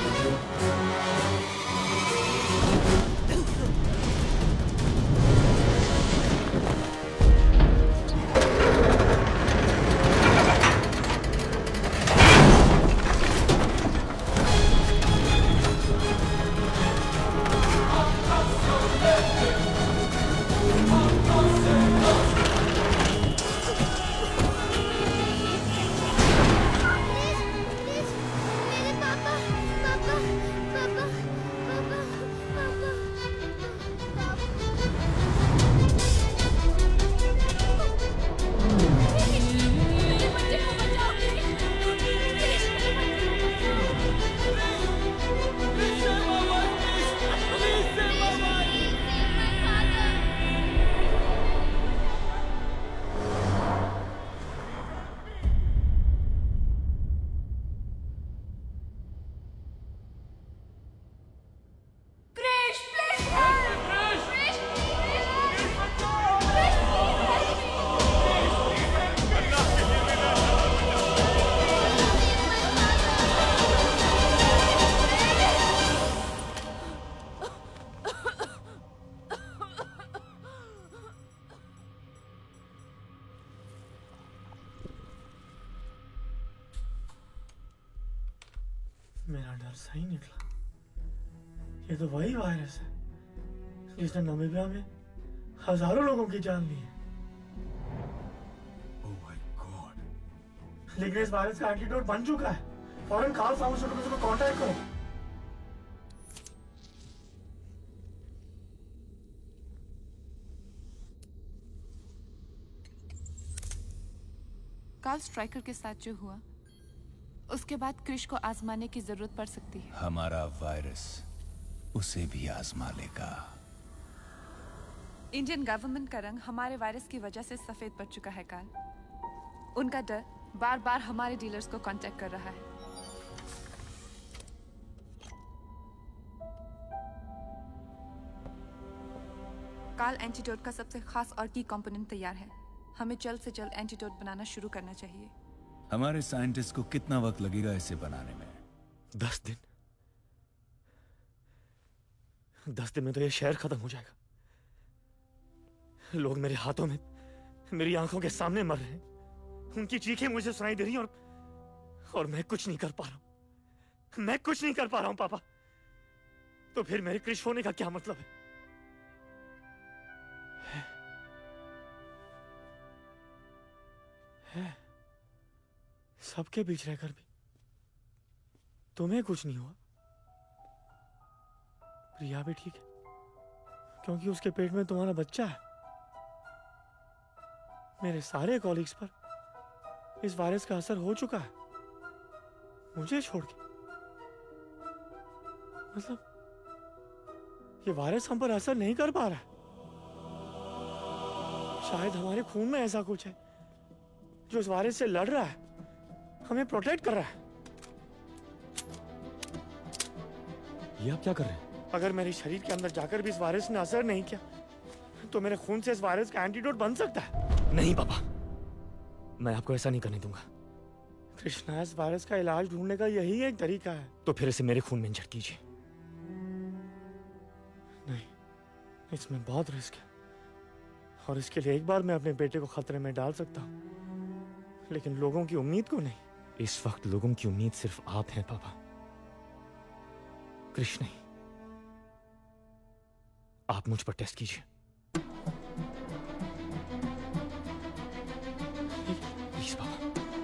मेरा डर सही निकला। ये तो वही वायरस है जिसने नामीबिया में हजारों लोगों की जान ली है। Oh my God. लेकिन इस वायरस का एंटीडोट बन चुका है। फौरन खाल फार्मास्यूटिकल्स को कांटेक्ट करो। काल स्ट्राइकर के साथ जो हुआ, उसके बाद क्रिश को आजमाने की जरूरत पड़ सकती है। हमारा वायरस उसे भी आजमा लेगा। इंडियन गवर्नमेंट का रंग हमारे वायरस की वजह से सफेद पड़ चुका है काल। उनका डर बार बार हमारे डीलर्स को कांटेक्ट कर रहा है। काल एंटीडोट का सबसे खास और की कंपोनेंट तैयार है। हमें जल्द से जल्द एंटीडोट बनाना शुरू करना चाहिए। हमारे साइंटिस्ट को कितना वक्त लगेगा इसे बनाने में? 10 दिन। 10 दिन में तो ये शहर खत्म हो जाएगा। लोग मेरे हाथों में, मेरी आंखों के सामने मर रहे हैं। उनकी चीखें मुझे सुनाई दे रही हैं और मैं कुछ नहीं कर पा रहा हूं। मैं कुछ नहीं कर पा रहा हूं पापा। तो फिर मेरे क्रिश होने का क्या मतलब है? सबके बीच रहकर भी तुम्हें कुछ नहीं हुआ। प्रिया भी ठीक है क्योंकि उसके पेट में तुम्हारा बच्चा है। मेरे सारे कॉलीग्स पर इस वायरस का असर हो चुका है, मुझे छोड़ के। मतलब ये वायरस हम पर असर नहीं कर पा रहा है। शायद हमारे खून में ऐसा कुछ है जो इस वायरस से लड़ रहा है, हमें प्रोटेक्ट कर रहा है। ये आप क्या कर रहे हैं? अगर मेरे शरीर के अंदर जाकर भी इस वायरस ने असर नहीं किया तो मेरे खून से इस वायरस का एंटीडोट बन सकता है। नहीं पापा, मैं आपको ऐसा नहीं करने दूंगा। कृष्णा, इस वायरस का इलाज ढूंढने का यही एक तरीका है। तो फिर इसे मेरे खून में इंजेक्ट कीजिए। नहीं, इसमें बहुत रिस्क है और इसके लिए एक बार मैं अपने बेटे को खतरे में डाल सकता हूँ, लेकिन लोगों की उम्मीद को नहीं। इस वक्त लोगों की उम्मीद सिर्फ आप हैं पापा, कृष्ण नहीं। आप मुझ पर टेस्ट कीजिए। प्लीज पापा।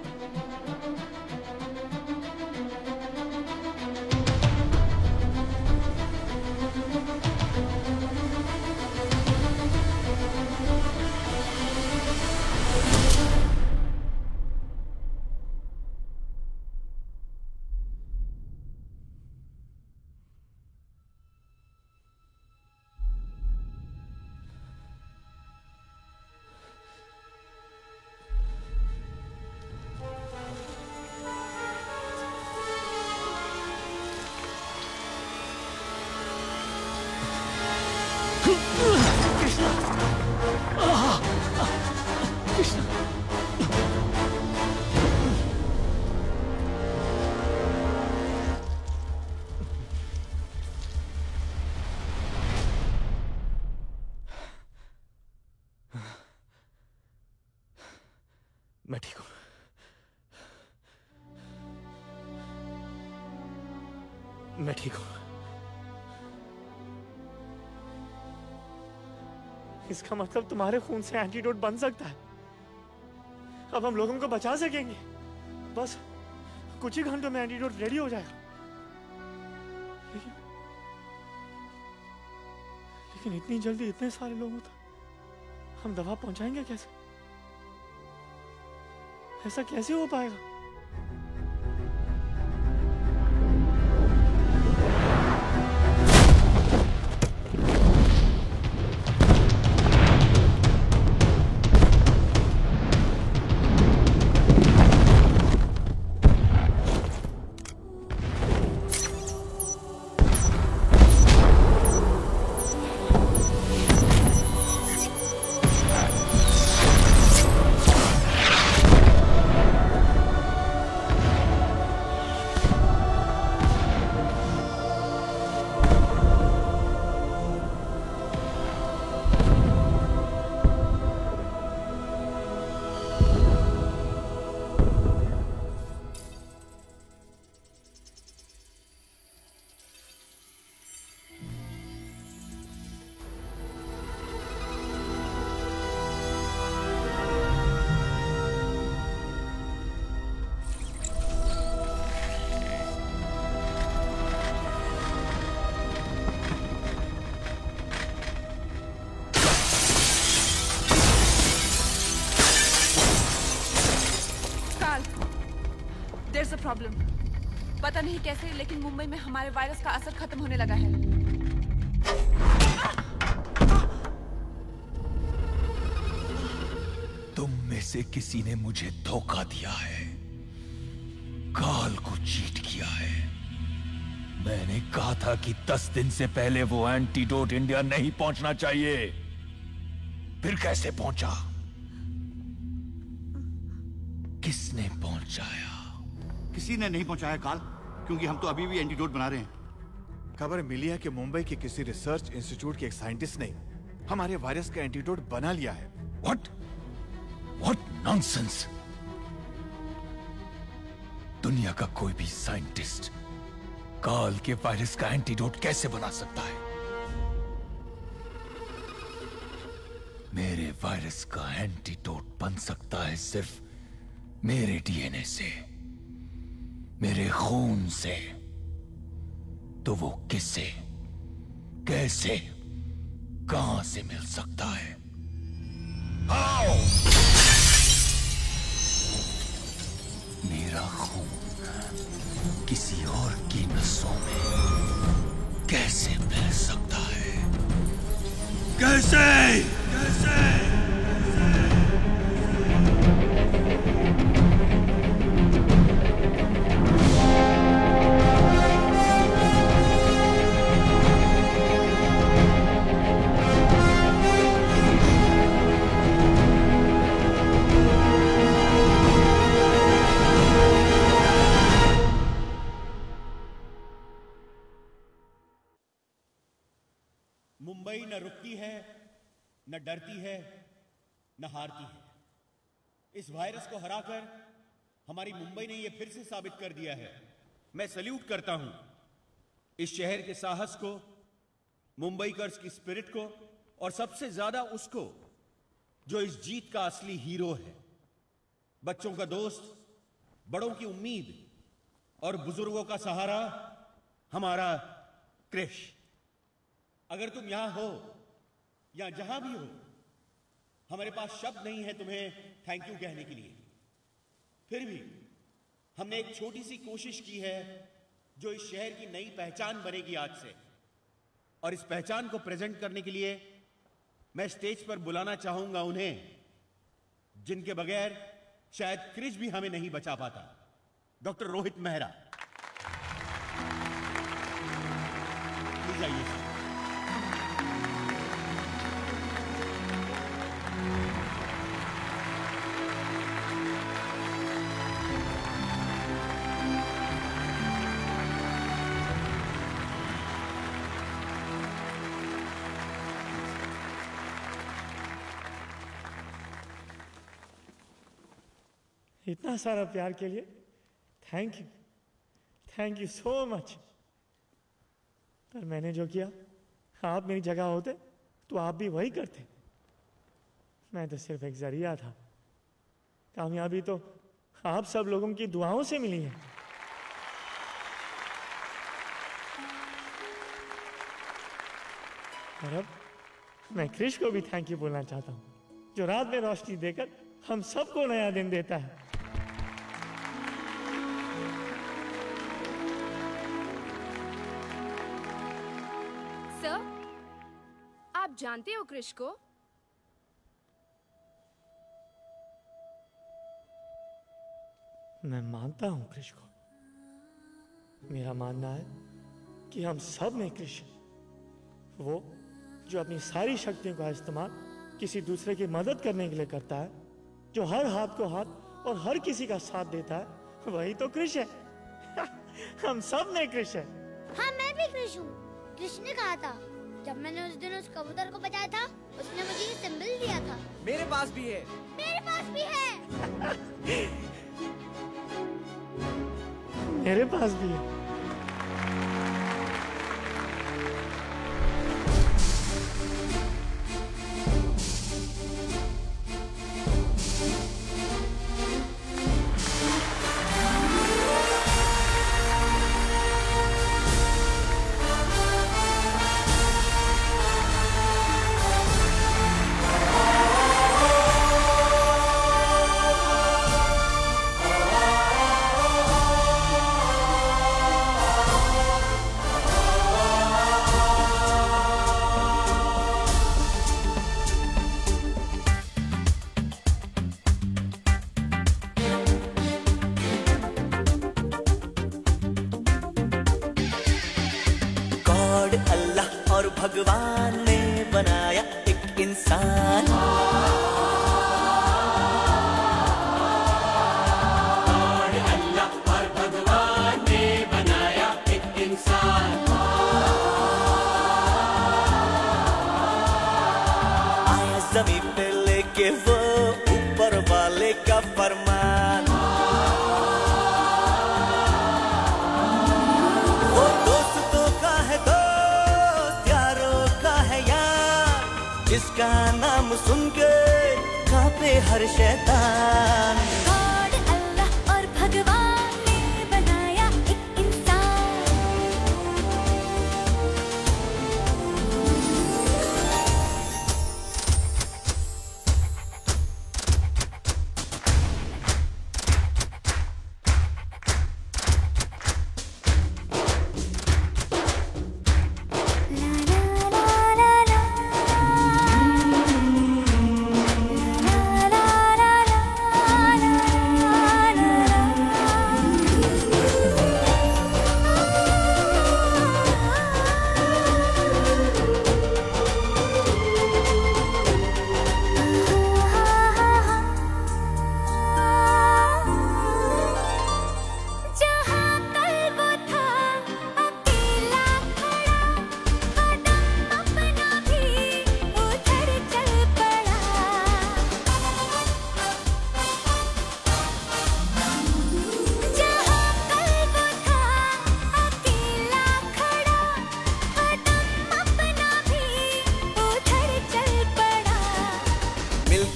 मैं ठीक हूं। मैं ठीक हूं। इसका मतलब तुम्हारे खून से एंटीडोट बन सकता है। अब हम लोगों को बचा सकेंगे। बस कुछ ही घंटों में एंटीडोट रेडी हो जाएगा। लेकिन इतनी जल्दी इतने सारे लोगों तक हम दवा पहुंचाएंगे कैसे? ऐसा कैसे हो पाएगा? प्रॉब्लम पता नहीं कैसे, लेकिन मुंबई में हमारे वायरस का असर खत्म होने लगा है। तुम में से किसी ने मुझे धोखा दिया है, काल को चीट किया है। मैंने कहा था कि 10 दिन से पहले वो एंटीडोट इंडिया नहीं पहुंचना चाहिए, फिर कैसे पहुंचा? किसने पहुंचाया? किसी ने नहीं पहुंचाया काल, क्योंकि हम तो अभी भी एंटीडोट बना रहे हैं। खबर मिली है कि मुंबई के किसी रिसर्च इंस्टीट्यूट के एक साइंटिस्ट ने हमारे वायरस का एंटीडोट बना लिया है। What nonsense! दुनिया का कोई भी साइंटिस्ट काल के वायरस का एंटीडोट कैसे बना सकता है? मेरे वायरस का एंटीडोट बन सकता है सिर्फ मेरे डीएनए से, मेरे खून से। तो वो किससे, कैसे, कहां से मिल सकता है? आओ! मेरा खून किसी और की नसों में कैसे मिल सकता है? कैसे? कैसे? मुंबई न रुकती है, न डरती है, न हारती है। इस वायरस को हराकर हमारी मुंबई ने यह फिर से साबित कर दिया है। मैं सल्यूट करता हूं इस शहर के साहस को, मुंबईकर्स की स्पिरिट को, और सबसे ज्यादा उसको जो इस जीत का असली हीरो है। बच्चों का दोस्त, बड़ों की उम्मीद और बुजुर्गों का सहारा, हमारा क्रिश। अगर तुम यहां हो या जहां भी हो, हमारे पास शब्द नहीं है तुम्हें थैंक यू कहने के लिए। फिर भी हमने एक छोटी सी कोशिश की है जो इस शहर की नई पहचान बनेगी आज से। और इस पहचान को प्रेजेंट करने के लिए मैं स्टेज पर बुलाना चाहूंगा उन्हें जिनके बगैर शायद क्रिश भी हमें नहीं बचा पाता। डॉक्टर रोहित मेहरा, प्लीज आइए। इतना सारा प्यार के लिए थैंक यू सो मच। पर मैंने जो किया, आप मेरी जगह होते तो आप भी वही करते। मैं तो सिर्फ एक जरिया था। कामयाबी तो आप सब लोगों की दुआओं से मिली है। और अब मैं क्रिश को भी थैंक यू बोलना चाहता हूं, जो रात में रोशनी देकर हम सबको नया दिन देता है। सर, आप जानते हो क्रिश को? मैं मानता हूं क्रिश को। मेरा मानना है कि हम सब में क्रिश है, वो जो अपनी सारी शक्तियों का इस्तेमाल किसी दूसरे की मदद करने के लिए करता है, जो हर हाथ को हाथ और हर किसी का साथ देता है, वही तो क्रिश है। हम सब में क्रिश है। हाँ, मैं भी क्रिश हूँ। क्रिश ने कहा था, जब मैंने उस दिन उस कबूतर को बचाया था, उसने मुझे ये सिंबल दिया था। मेरे पास भी है। मेरे पास भी है। मेरे पास भी है। भगवान ने बनाया एक इंसान, और अल्लाह और भगवान ने बनाया एक इंसान। आया ज़मीन पे लेके वो ऊपर वाले का फरमान, वो दोस्तों का है जिसका नाम सुन के कांपे हर शैतान। गॉड अल्लाह और भगवान ने बनाया एक इंसान। La la la la la la la la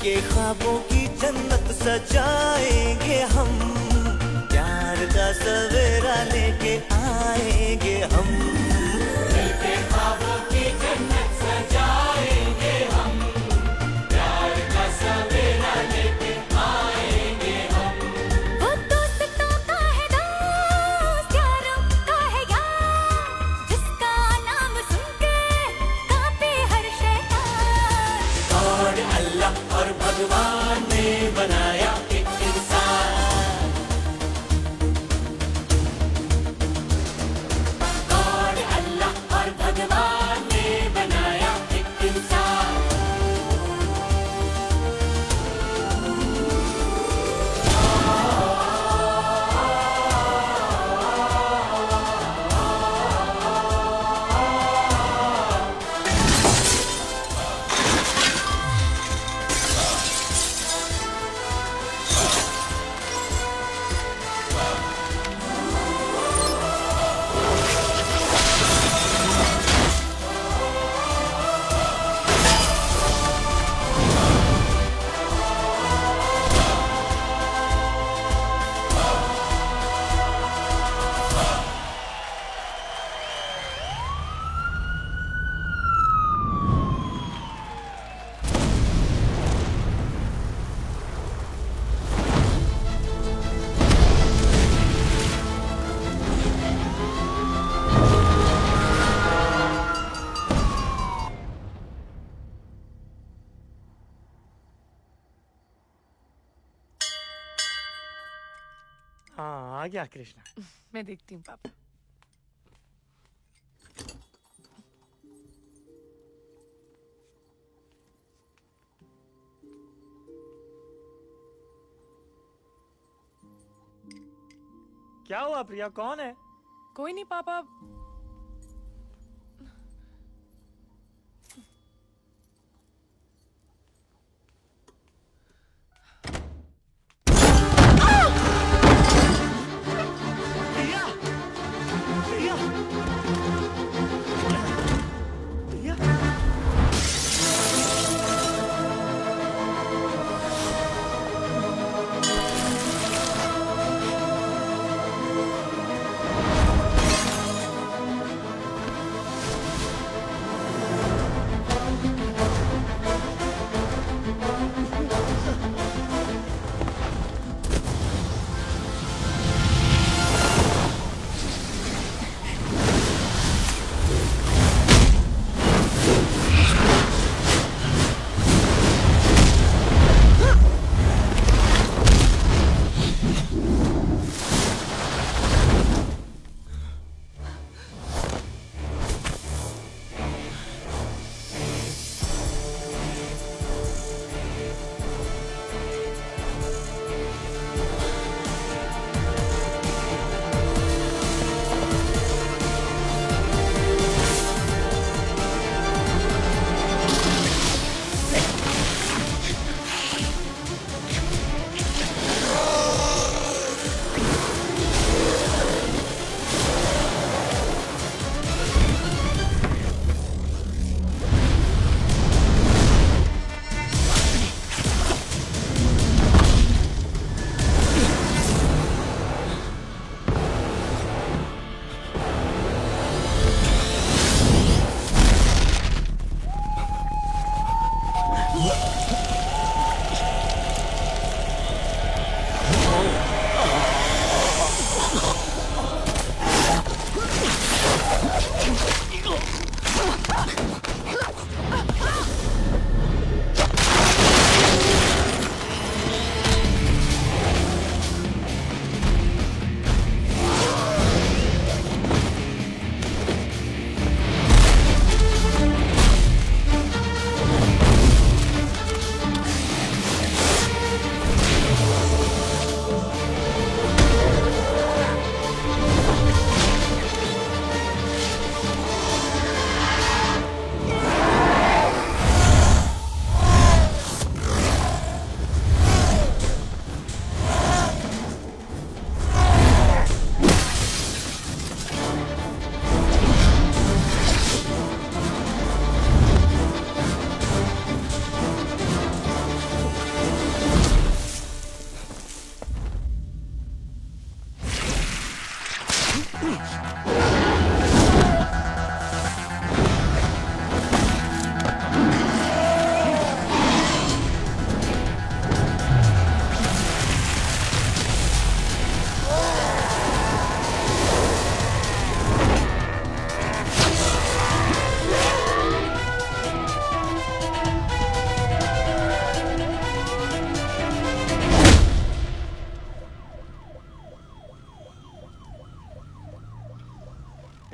मिलके ख्वाबों की जन्नत सजाएंगे हम, प्यार का सवेरा लेके आएंगे हम। मिलके ख्वाबों की जन्नत सजाएंगे हम, प्यार का सवेरा लेके आएंगे हम। वो दोस्तों का है दोस्त, यारों का है यार, जिसका नाम सुन के कांपे हर शैतान। और अल्लाह और भगवान ने बनाया एक इंसान, और अल्लाह और भगवान ने बनाया एक इंसान। हाँ आ गया कृष्णा। मैं देखती हूँ पापा। क्या हुआ प्रिया, कौन है? कोई नहीं पापा।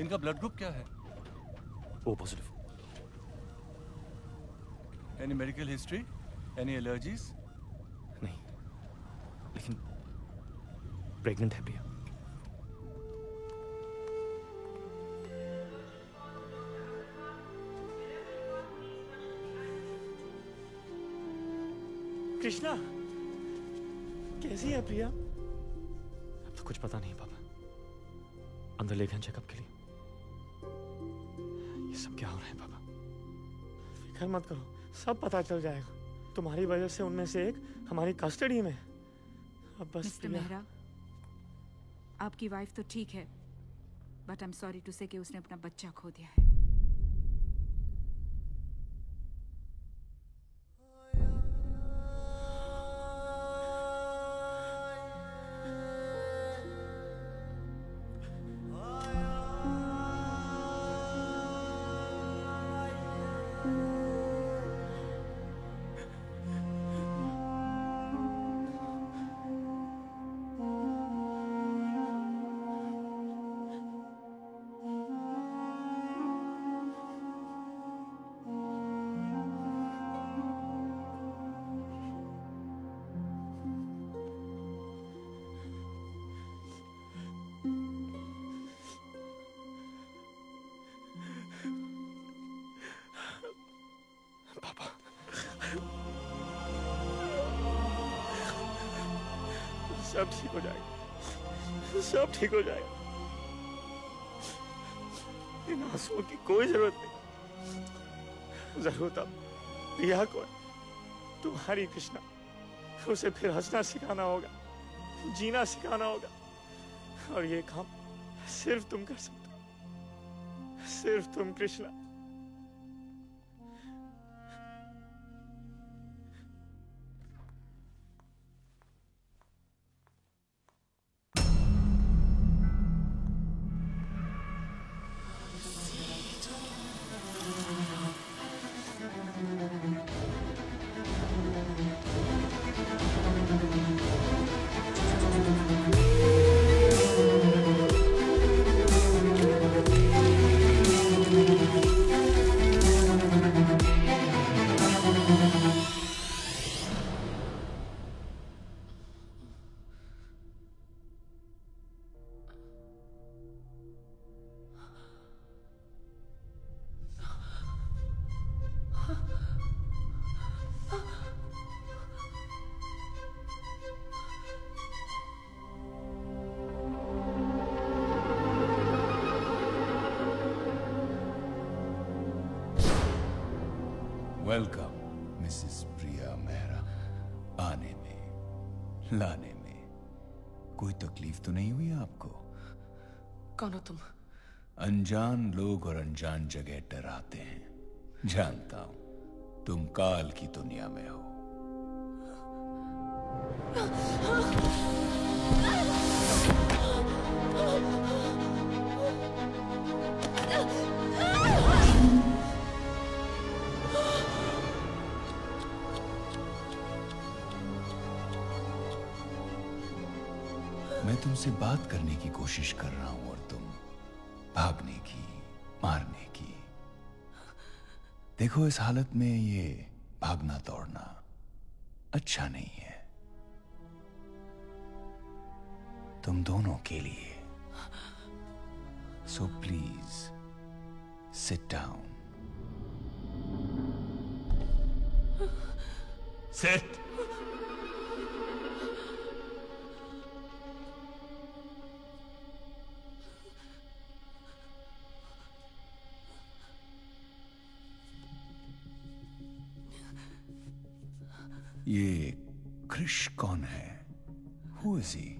इनका ब्लड ग्रुप क्या है? O positive. Any medical history? Any allergies? नहीं, लेकिन प्रेग्नेंट है प्रिया। कृष्णा, कैसी है प्रिया? अब तो कुछ पता नहीं पापा। अंदर ले गए चेकअप के लिए। ये सब क्या हो रहा है पापा? फिक्र मत करो, सब पता चल जाएगा। तुम्हारी वजह से उनमें से एक हमारी कस्टडी में। अब बस मिस्टर मेहरा, आपकी वाइफ तो ठीक है, but I am sorry to say कि उसने अपना बच्चा खो दिया है। सब ठीक हो जाएगा, सब ठीक हो जाएगा। इन आंसुओं की कोई जरूरत नहीं। जरूरत अब प्रिया को है, तुम्हारी कृष्णा। उसे फिर हंसना सिखाना होगा, जीना सिखाना होगा, और ये काम सिर्फ तुम कर सकते हो, सिर्फ तुम कृष्णा। Welcome Mrs Priya Mehra. आने में, लाने में कोई तकलीफ तो नहीं हुई आपको? कौन हो तुम? अनजान लोग और अनजान जगह डराते हैं। जानता हूं तुम काल की दुनिया में हो। मैं तुमसे बात करने की कोशिश कर रहा हूं और तुम भागने की, मारने की। देखो, इस हालत में ये भागना दौड़ना अच्छा नहीं है तुम दोनों के लिए। So please sit down. Sit. ये कृष कौन है? Who is he?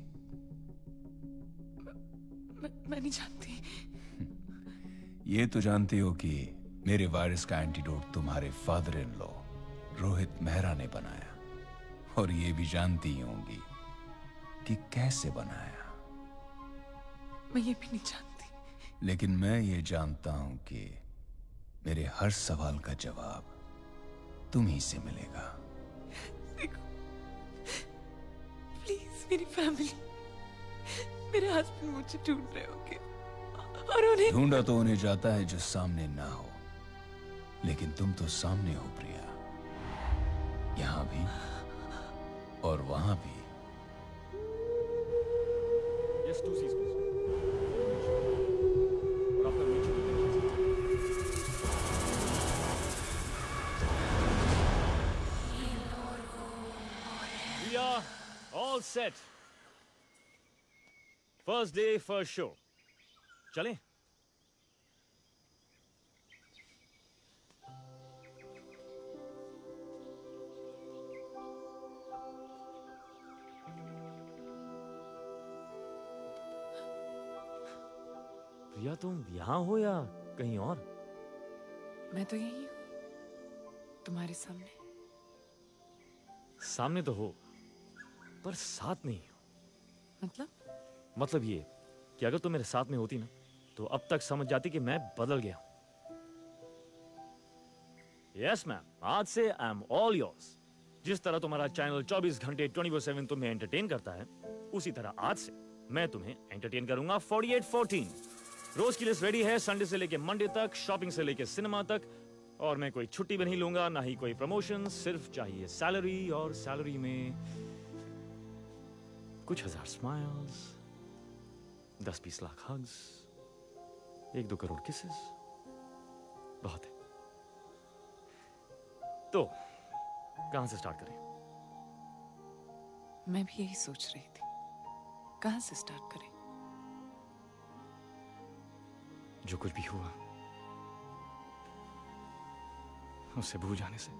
मैं नहीं जानती। ये तो जानती हो कि मेरे वायरस का एंटीडोट तुम्हारे father in law Rohit Mehra ने बनाया, और ये भी जानती होंगी कि कैसे बनाया। मैं ये भी नहीं जानती। लेकिन मैं ये जानता हूं कि मेरे हर सवाल का जवाब तुम ही से मिलेगा। प्लीज, मेरी फैमिली, मेरे हस्बैंड मुझे ढूंढ रहे होंगे, और उन्हें ढूंढा तो उन्हें जाता है जो सामने ना हो, लेकिन तुम तो सामने हो प्रिया, यहां भी और वहां भी। Yes, 2 C's, please. We are all set. First day, first show. चलें? प्रिया, तुम यहाँ हो या कहीं और? मैं तो यही हूँ, तुम्हारे सामने। सामने तो हो, पर साथ नहीं हो। मतलब ये कि अगर तुम मेरे साथ में होती ना, तो अब तक समझ जाती कि मैं बदल गया हूं। यस मैम, आज से आई एम ऑल योर्स। जिस तरह तुम्हारा चैनल 24 घंटे 24/7 तुम्हें एंटरटेन करता है, उसी तरह आज से मैं तुम्हें एंटरटेन करूंगा 48/14। रोज की लिस्ट रेडी है, संडे से लेके मंडे तक, शॉपिंग से लेके सिनेमा तक, और मैं कोई छुट्टी भी नहीं लूंगा, ना ही कोई प्रमोशन। सिर्फ चाहिए सैलरी, और सैलरी में कुछ हजार smiles, 10-20 lakh hugs, 1-2 crore kisses, बहुत है। तो कहां से स्टार्ट करें? मैं भी यही सोच रही थी, कहां से स्टार्ट करें? जो कुछ भी हुआ उसे भूल जाने से।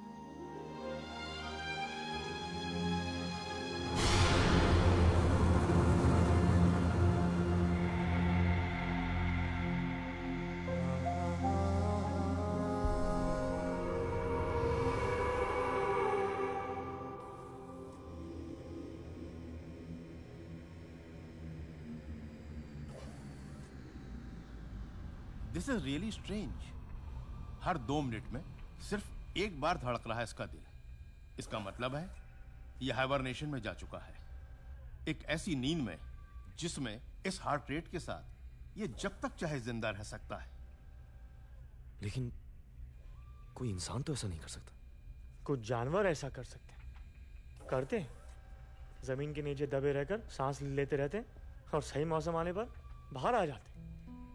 This is really strange. हर 2 मिनट में सिर्फ एक बार धड़क रहा है इसका दिल। इसका मतलब है यह हाइबरनेशन में जा चुका है, एक ऐसी नींद में जिसमें इस हार्ट रेट के साथ यह जब तक चाहे जिंदा रह सकता है। लेकिन कोई इंसान तो ऐसा नहीं कर सकता। कुछ जानवर ऐसा कर सकते हैं, करते हैं। जमीन के नीचे दबे रहकर सांस लेते रहते हैं, और सही मौसम आने पर बाहर आ जाते हैं।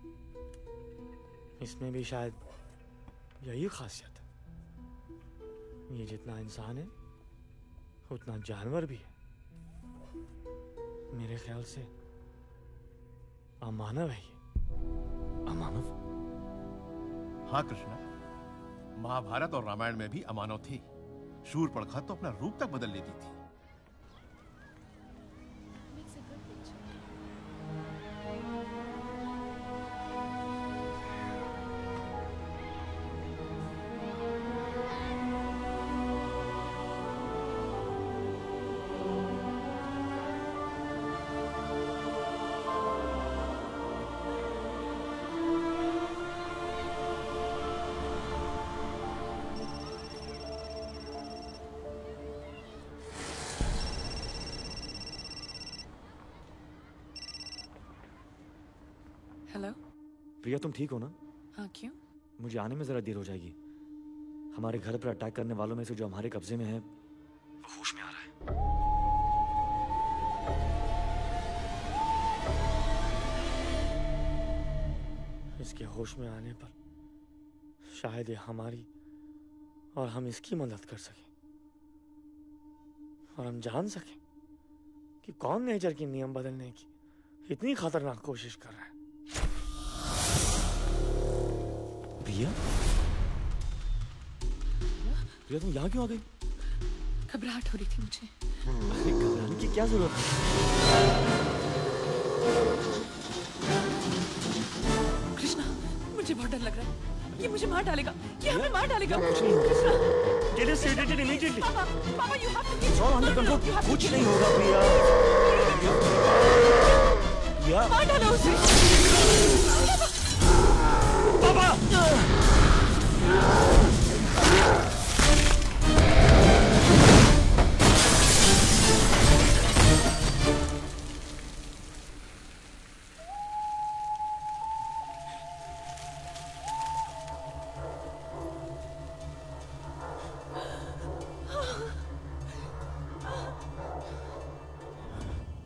इसमें भी शायद यही खासियत है। ये जितना इंसान है उतना जानवर भी है। मेरे ख्याल से अमानव है ये। अमानव? हाँ कृष्णा, महाभारत और रामायण में भी अमानव थी। शूर्पणखा तो अपना रूप तक बदल लेती थी। हेलो प्रिया, तुम ठीक हो ना? हाँ, क्यों? मुझे आने में जरा देर हो जाएगी। हमारे घर पर अटैक करने वालों में से जो हमारे कब्जे में है वो होश में आ रहा है। इसके होश में आने पर शायद ये हमारी और हम इसकी मदद कर सकें, और हम जान सकें कि कौन नेचर की नियम बदलने की इतनी खतरनाक कोशिश कर रहा है। प्रिया? प्रिया, तुम यहाँ क्यों आ गई? घबराहट हो रही थी मुझे। अरे घबराने की क्या जरूरत है? कृष्णा, मुझे बहुत डर लग रहा है। ये मुझे मार डालेगा, ये हमें मार डालेगा। कुछ नहीं होगा। Get us sedated immediately. पापा, you have to get It's all under control. कुछ नहीं होगा प्रिया। प्रिया, मार डालो उसे। पापा!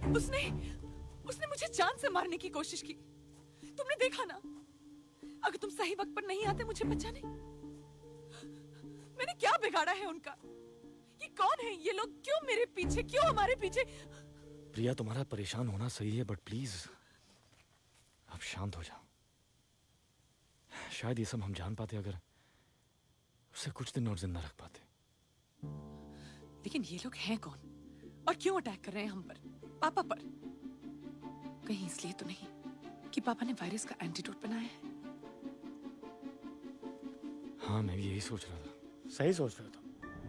उसने मुझे जान से मारने की कोशिश की। तुमने देखा ना, अगर तुम सही वक्त पर नहीं आते मुझे बचाने। मैंने क्या बिगाड़ा है उनका? ये कौन है ये लोग? क्यों मेरे पीछे, क्यों हमारे पीछे? प्रिया, तुम्हारा परेशान होना सही है, बट प्लीज अब शांत हो जाओ। शायद ये सब हम जान पाते अगर उसे कुछ दिन और जिंदा रख पाते। लेकिन ये लोग हैं कौन और क्यों अटैक कर रहे हैं हम पर, पापा पर? कहीं इसलिए तो नहीं कि पापा ने वायरस का एंटीडोट बनाया है? हाँ, मैं भी यही सोच रहा था। सही सोच रहा था।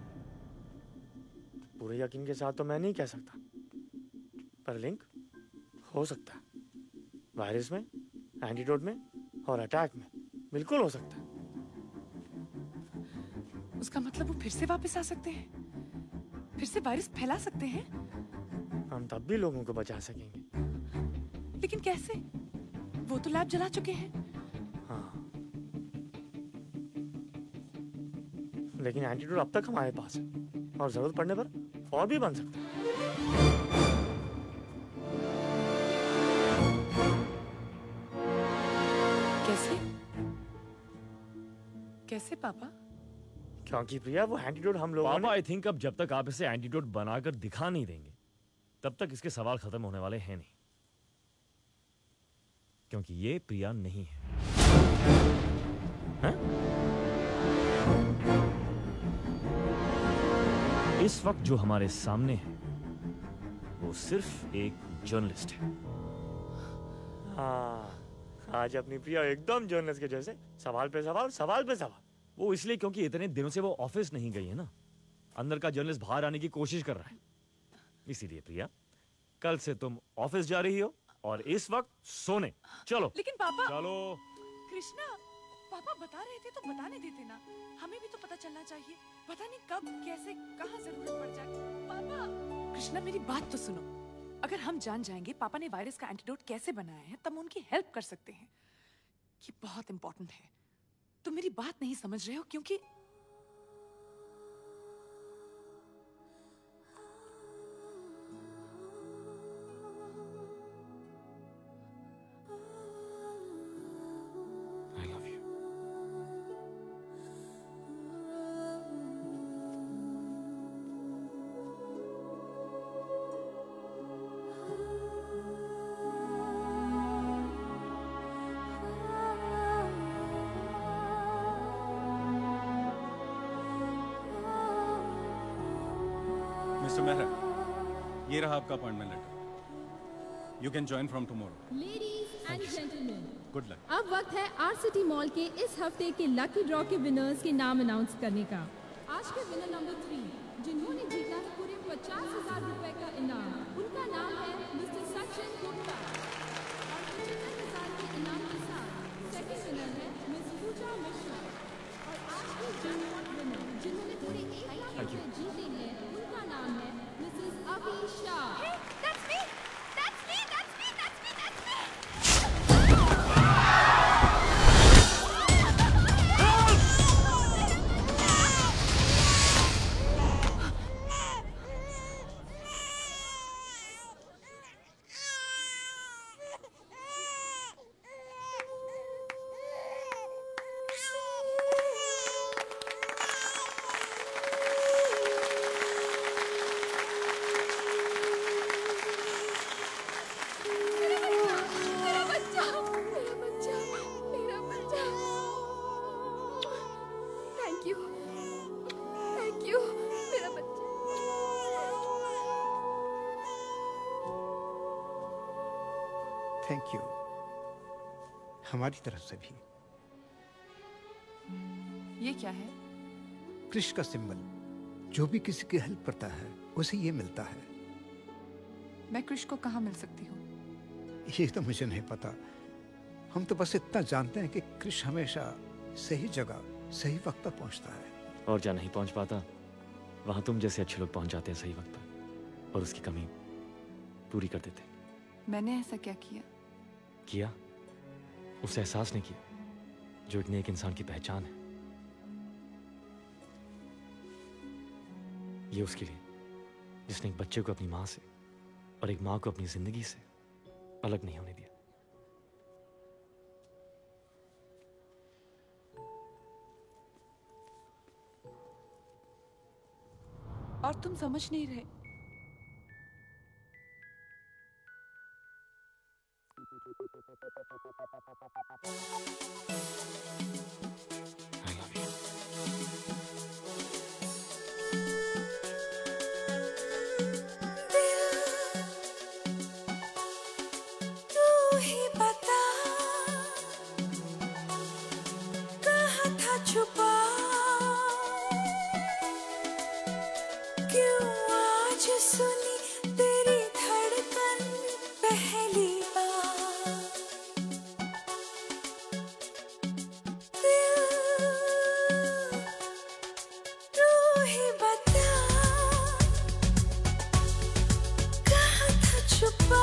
पूरे यकीन के साथ तो मैं नहीं कह सकता, पर लिंक हो सकता है। वायरस में, एंटीडोट में और अटैक में बिल्कुल हो सकता है। उसका मतलब वो फिर से वापस आ सकते हैं, फिर से वायरस फैला सकते हैं। हम तब भी लोगों को बचा सकेंगे। लेकिन कैसे? वो तो लैब जला चुके हैं। हाँ, लेकिन एंटीडोट अब तक हमारे पास है और जरूरत पड़ने पर और भी बन सकता है। कैसे? कैसे पापा? क्योंकि प्रिया, वो एंटीडोट हम लोगों पापा, आई थिंक अब जब तक आप इसे एंटीडोट बनाकर दिखा नहीं देंगे तब तक इसके सवाल खत्म होने वाले हैं नहीं, क्योंकि ये प्रिया नहीं है। हैं? इस वक्त जो हमारे सामने है वो सिर्फ एक जर्नलिस्ट है। हाँ, आज अपनी प्रिया एकदम जर्नलिस्ट के जैसे सवाल पे सवाल, सवाल पे सवाल। वो इसलिए क्योंकि इतने दिनों से वो ऑफिस नहीं गई है ना, अंदर का जर्नलिस्ट बाहर आने की कोशिश कर रहा है। इसीलिए प्रिया, कल से तुम ऑफिस जा रही हो और इस वक्त सोने चलो। लेकिन पापा, चलो। कृष्णा, पापा बता रहे थे तो बताने देते ना, हमें भी तो पता चलना चाहिए। पता नहीं कब, कैसे, कहाँ जरूरत पड़ जाए। पापा, कृष्णा मेरी बात तो सुनो। अगर हम जान जाएंगे पापा ने वायरस का एंटीडोट कैसे बनाया है, तब उनकी हेल्प कर सकते हैं। ये बहुत इंपॉर्टेंट है। तुम मेरी बात नहीं समझ रहे हो क्योंकि मिस्टर मेहरा, ये रहा आपका appointment letter. You can join from tomorrow. Ladies and gentleman, good luck. अब वक्त है आर सिटी मॉल के इस हफ्ते के लकी ड्रॉ के विनर्स के नाम अनाउंस करने का। आज के विनर नंबर 3 जिन्होंने जीता है पूरे 50,000 रुपए का इनाम, उनका नाम है मिस्टर सचिन गुप्ता। और 75,000 के इनाम के साथ सेकंड विनर है मिस पूजा मिश्रा। और आज के जैकपॉट विनर जिन्होंने पूरे 1 लाख रुपए जीते हैं, उनका नाम है मिसेस अभी शाह। थैंक यू हमारी तरफ से भी। ये क्या है? कृष्ण का सिंबल। जो भी किसी की हेल्प करता है उसे ये मिलता है। मैं कृष्ण को कहाँ मिल सकती हूँ? ये तो मुझे नहीं पता। हम तो बस इतना जानते हैं कि कृष्ण हमेशा सही जगह सही वक्त पर पहुंचता है। और जहाँ नहीं पहुंच पाता वहां तुम जैसे अच्छे लोग पहुंच जाते हैं सही वक्त पर और उसकी कमी पूरी कर देते। मैंने ऐसा क्या किया? किया? उसे एहसास नहीं किया जो एक नेक इंसान की पहचान है। ये उसके लिए जिसने एक बच्चे को अपनी माँ से और एक माँ को अपनी जिंदगी से अलग नहीं होने दिया। और तुम समझ नहीं रहे। तू ही बता कहाँ था छुपा, क्यों आज सुनी तेरी धड़कन पहली बार। तू ही बता कहाँ था छुपा,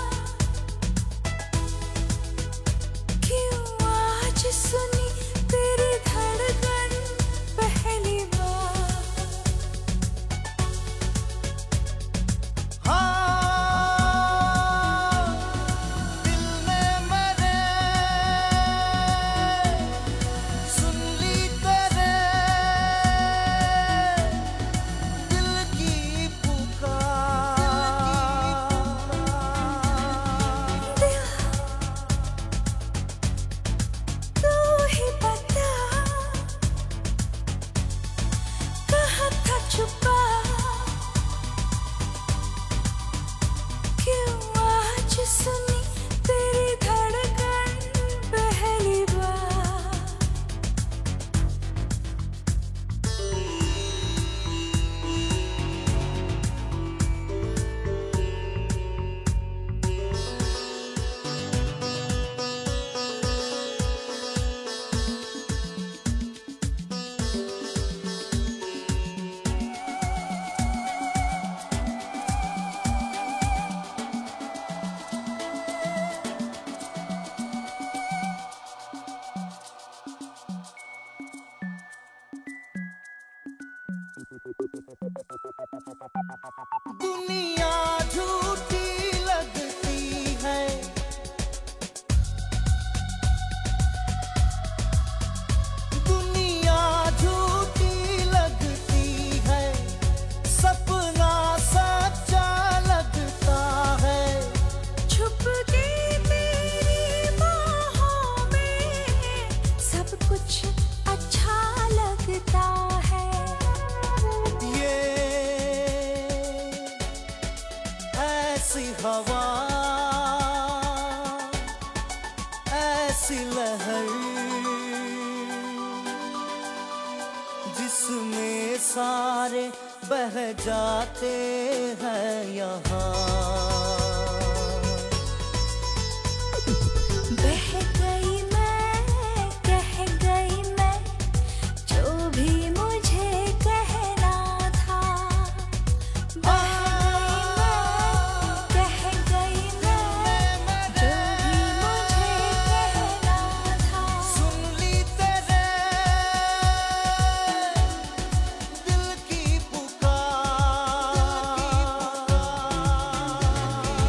क्यों आज सुनी तेरी धड़कन पहली बार। दिल में मैंने सुन ली तेरे दिल की पुकार। तू ही बता कहाँ था छुपा, क्यों आज सुनी तेरी धड़कन पहली बार। दुनिया झूठी लगती है, दुनिया झूठी लगती है, सपना सच्चा लगता है। छुप के तेरी बाहों में सब कुछ अच्छा लगता है। ये ऐसी हवा, ऐसी लहर, जिसमें सारे बह जाते हैं यहाँ। बह गई मैं, कह गई मैं, जो भी मुझे कहना था। कह गई मैं, जो भी मुझे कहना था। सुन ली तेरे दिल की पुकार।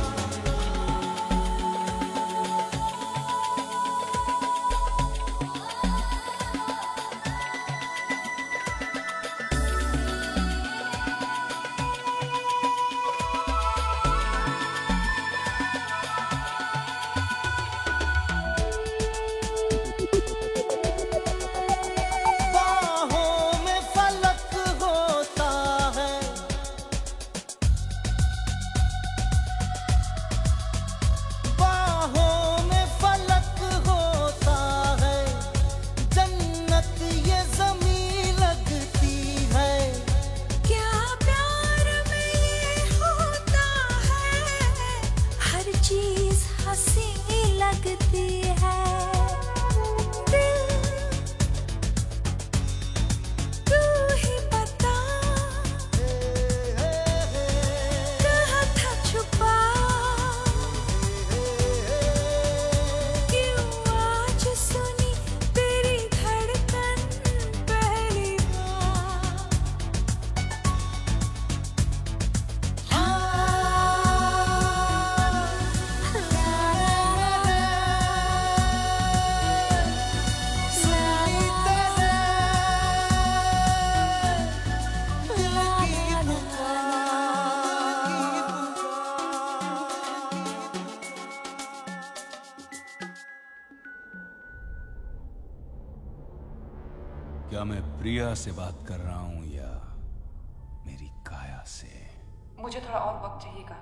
प्रिया से बात कर रहा हूं या मेरी काया से? मुझे थोड़ा और वक्त चाहिएगा।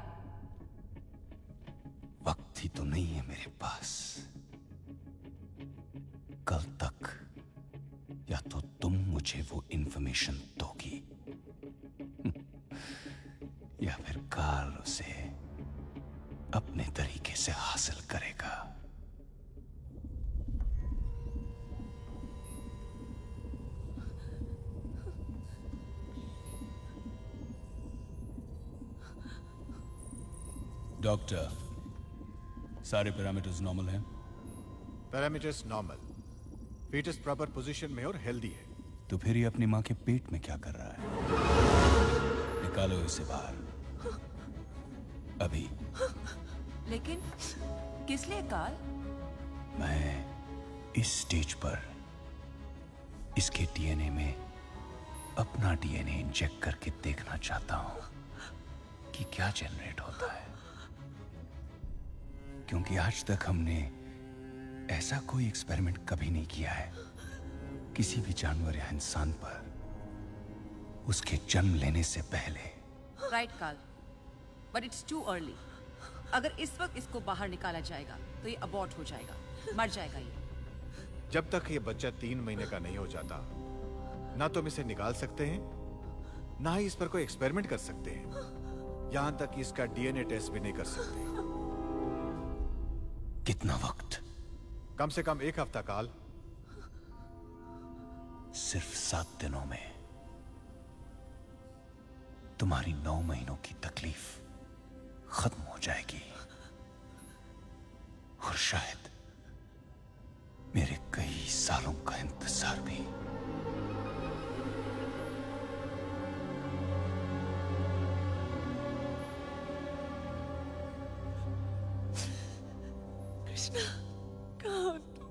वक्त ही तो नहीं है मेरे पास। कल तक या तो तुम मुझे वो इंफॉर्मेशन दोगी या फिर कार्ल उसे अपने तरीके से हासिल करेगा। डॉक्टर, सारे पैरामीटर्स नॉर्मल हैं? Parameters normal, foetus proper position में और हेल्दी है। तो फिर ये अपनी माँ के पेट में क्या कर रहा है? निकालो इसे बाहर अभी। लेकिन किस लिए कार्ल? मैं इस स्टेज पर इसके डीएनए में अपना डीएनए इंजेक्ट करके देखना चाहता हूं कि क्या जनरेट होता है, क्योंकि आज तक हमने ऐसा कोई एक्सपेरिमेंट कभी नहीं किया है किसी भी जानवर या इंसान पर उसके जन्म लेने से पहले। Right Karl, but it's too early. अगर इस वक्त इसको बाहर निकाला जाएगा तो ये अबॉर्ट हो जाएगा, मर जाएगा ये। जब तक ये बच्चा 3 महीने का नहीं हो जाता, ना तो हम इसे निकाल सकते हैं, ना ही इस पर कोई एक्सपेरिमेंट कर सकते हैं। यहां तक कि इसका डीएनए टेस्ट भी नहीं कर सकते। कितना वक्त? कम से कम 1 हफ्ता काल। सिर्फ 7 दिनों में तुम्हारी 9 महीनों की तकलीफ खत्म हो जाएगी, और शायद मेरे कई सालों का इंतजार भी। कृष्णा, कहाँ हो तुम?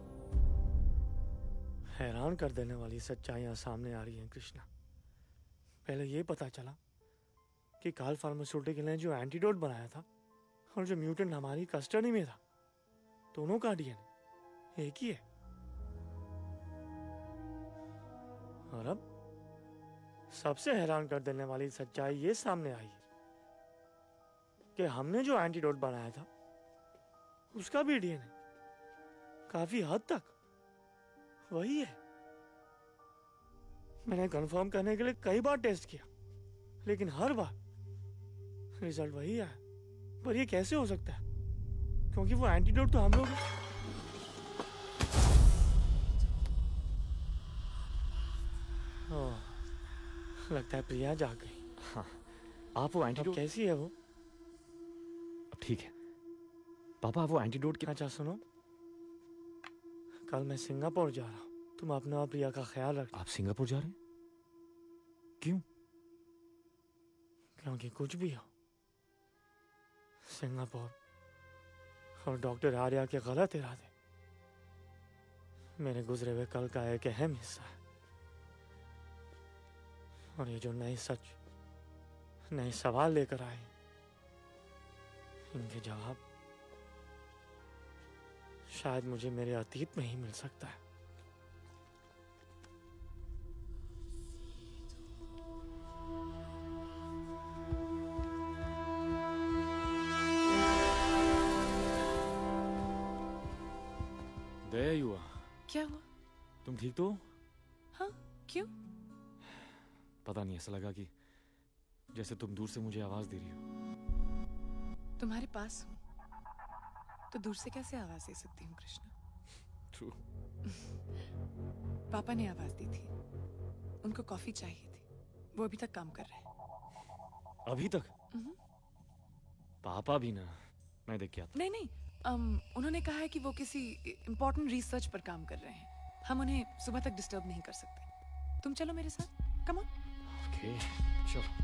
हैरान कर देने वाली सच्चाइयां सामने आ रही हैं कृष्णा। पहले ये पता चला कि कार्ल फार्मास्यूटिकल ने जो एंटीडोट बनाया था और जो म्यूटेंट हमारी कस्टडी में था, दोनों का डीएनए एक ही है। और अब सबसे हैरान कर देने वाली सच्चाई ये सामने आई है कि हमने जो एंटीडोट बनाया था उसका भी डीएनए काफी हद तक वही है। मैंने कंफर्म करने के लिए कई बार टेस्ट किया, लेकिन हर बार रिजल्ट वही आया। पर ये कैसे हो सकता है? क्योंकि वो एंटीडोट तो हम लोग लगता है प्रिया जाग गई। हाँ, आप वो एंटीडोट कैसी है वो? अब ठीक है पापा, वो एंटीडोट क्या? अच्छा सुनो, कल मैं सिंगापुर जा रहा हूँ, तुम अपना और प्रिया का ख्याल रख। आप सिंगापुर जा रहे हैं? क्यों? क्योंकि कुछ भी हो, सिंगापुर और डॉक्टर आर्या के गलत इरादे मेरे गुजरे हुए कल का एक अहम हिस्सा है। और ये जो नए सच, नए सवाल लेकर आए, इनके जवाब शायद मुझे मेरे अतीत में ही मिल सकता है। दया युवा, क्या हुआ? तुम ठीक तो? हाँ, क्यों? पता नहीं, ऐसा लगा कि जैसे तुम दूर से मुझे आवाज दे रही हो। तुम्हारे पास हूँ तो दूर से कैसे आवाज दे सकती हूँ कृष्णा? ट्रू। पापा ने आवाज दी थी, उनको कॉफी चाहिए थी, वो अभी तक काम कर रहे हैं। अभी तक? पापा भी ना, मैं देख के आता। नहीं, उन्होंने कहा है कि वो किसी इम्पोर्टेंट रिसर्च पर काम कर रहे हैं। हम उन्हें सुबह तक डिस्टर्ब नहीं कर सकते। तुम चलो मेरे साथ, कम ऑन। ओके, चलो।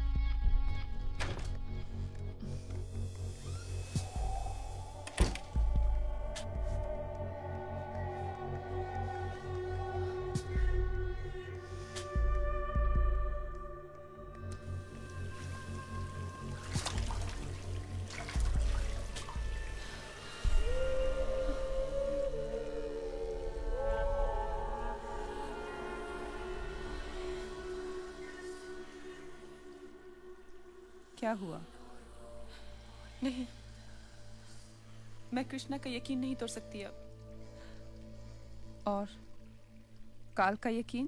क्या हुआ? नहीं, मैं कृष्णा का यकीन नहीं तोड़ सकती अब। और काल का यकीन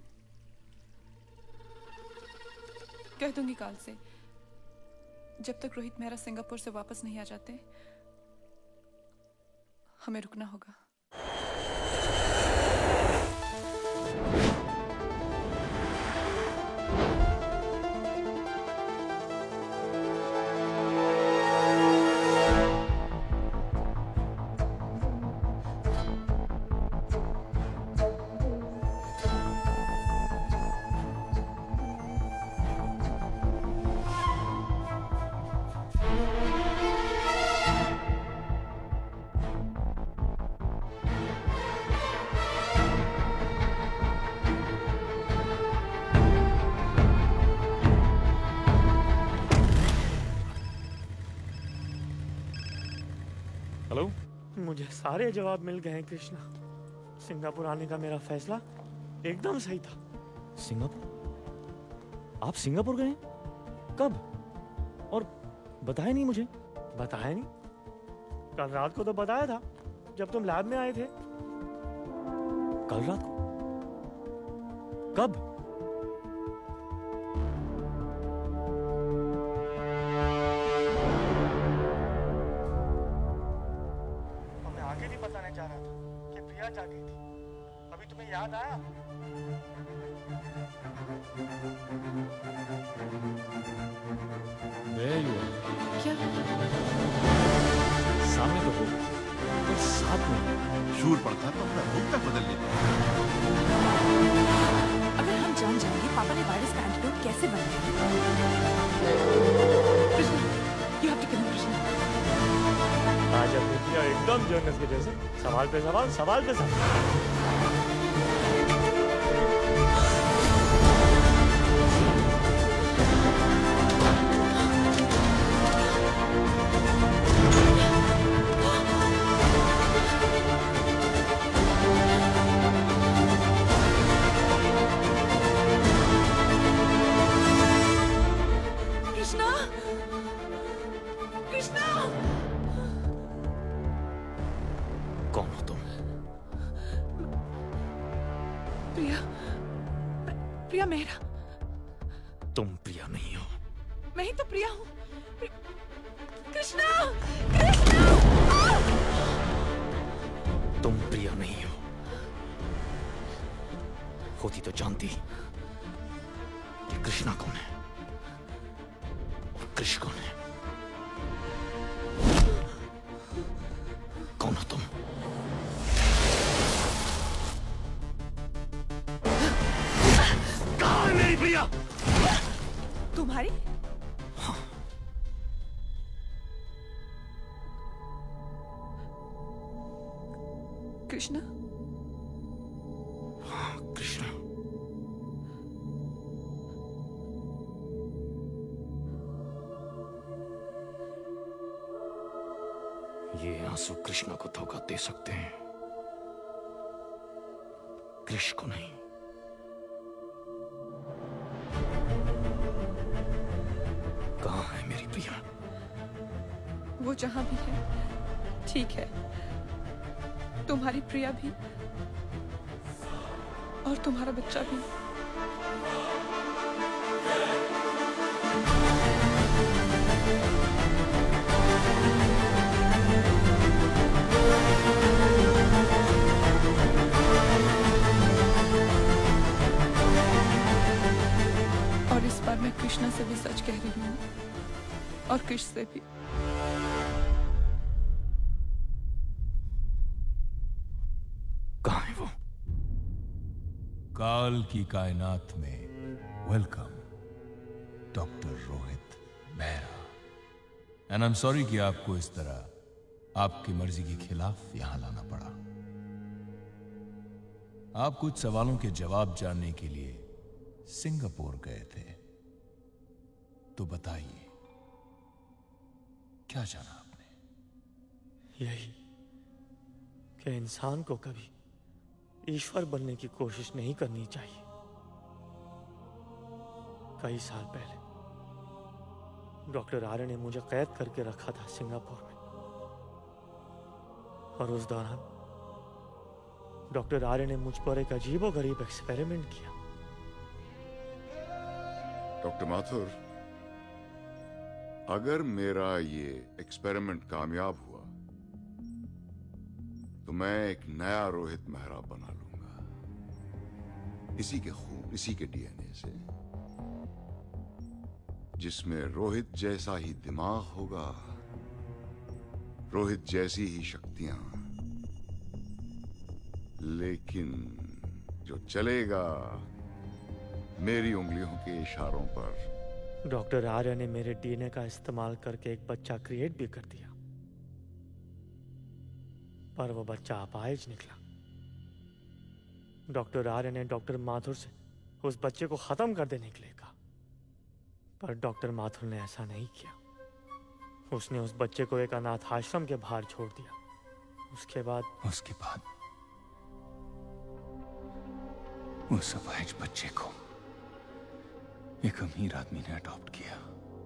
कह दूंगी काल से, जब तक रोहित मेहरा सिंगापुर से वापस नहीं आ जाते हमें रुकना होगा। हेलो, मुझे सारे जवाब मिल गए हैं कृष्णा। सिंगापुर आने का मेरा फैसला एकदम सही था। सिंगापुर? आप सिंगापुर गए? कब? और बताया नहीं मुझे? बताया नहीं? कल रात को तो बताया था जब तुम लैब में आए थे। कल रात को? कब? मैं आगे भी बताना चाह रहा था कि प्रिया जागी थी। अभी तुम्हें याद आया? क्या? सामने तो हो, और साथ में शूर पड़ता तो अपना रूप तक बदल लेते। अगर हम जान जाएंगे पापा ने वायरस का एंटीडोट कैसे बनाया। Krishna, you have to kill him, Krishna. आज अपनी प्रिया एकदम जर्नलिस्ट के जैसे सवाल पे सवाल, सवाल पे सवाल। कृष्णा, कृष्णा, कौन हो तुम? प्रिया, प्रिया मेहरा। तुम प्रिया नहीं हो। मैं ही तो प्रिया हूँ। कृष्णा, कृष्णा! तुम प्रिया नहीं हो। होती तो जानती कि कृष्णा कौन है और कृष्ण कौन है। कौन हो तुम? कहाँ है मेरी प्रिया? तुम्हारी? कृष्णा? हाँ, कृष्णा। ये आंसू कृष्णा को धोखा दे सकते हैं, कृष्ण को नहीं। कहाँ है मेरी प्रिया? वो जहां भी है ठीक है। तुम्हारी प्रिया भी और तुम्हारा बच्चा भी। और इस बार मैं कृष्णा से भी सच कह रही हूँ और कृष्ण से भी। कहाँ है वो? काल की कायनात में welcome doctor Rohit Mehra. And I am sorry कि आपको इस तरह आपकी मर्जी के खिलाफ यहां लाना पड़ा। आप कुछ सवालों के जवाब जानने के लिए सिंगापुर गए थे, तो बताइए क्या जाना आपने? यही कि इंसान को कभी ईश्वर बनने की कोशिश नहीं करनी चाहिए। कई साल पहले डॉक्टर आर्य ने मुझे कैद करके रखा था सिंगापुर में, और उस दौरान डॉक्टर आर्य ने मुझ पर एक अजीबोगरीब एक्सपेरिमेंट किया। डॉक्टर माथुर, अगर मेरा ये एक्सपेरिमेंट कामयाब हुआ तो मैं एक नया रोहित मेहरा बना लूंगा, इसी के खून, इसी के डीएनए से, जिसमें रोहित जैसा ही दिमाग होगा, रोहित जैसी ही शक्तियां, लेकिन जो चलेगा मेरी उंगलियों के इशारों पर। डॉक्टर आर्य ने मेरे डीएनए का इस्तेमाल करके एक बच्चा क्रिएट भी कर दिया, पर वो बच्चा अपाहिज निकला। डॉक्टर आर्य ने डॉक्टर माथुर से उस बच्चे को खत्म कर देने के लिए कहा, पर डॉक्टर माथुर ने ऐसा नहीं किया। उसने उस बच्चे को एक अनाथ आश्रम के बाहर छोड़ दिया। उसके बाद उस अपाहिज बच्चे को एक अमीर आदमी ने अडॉप्ट किया,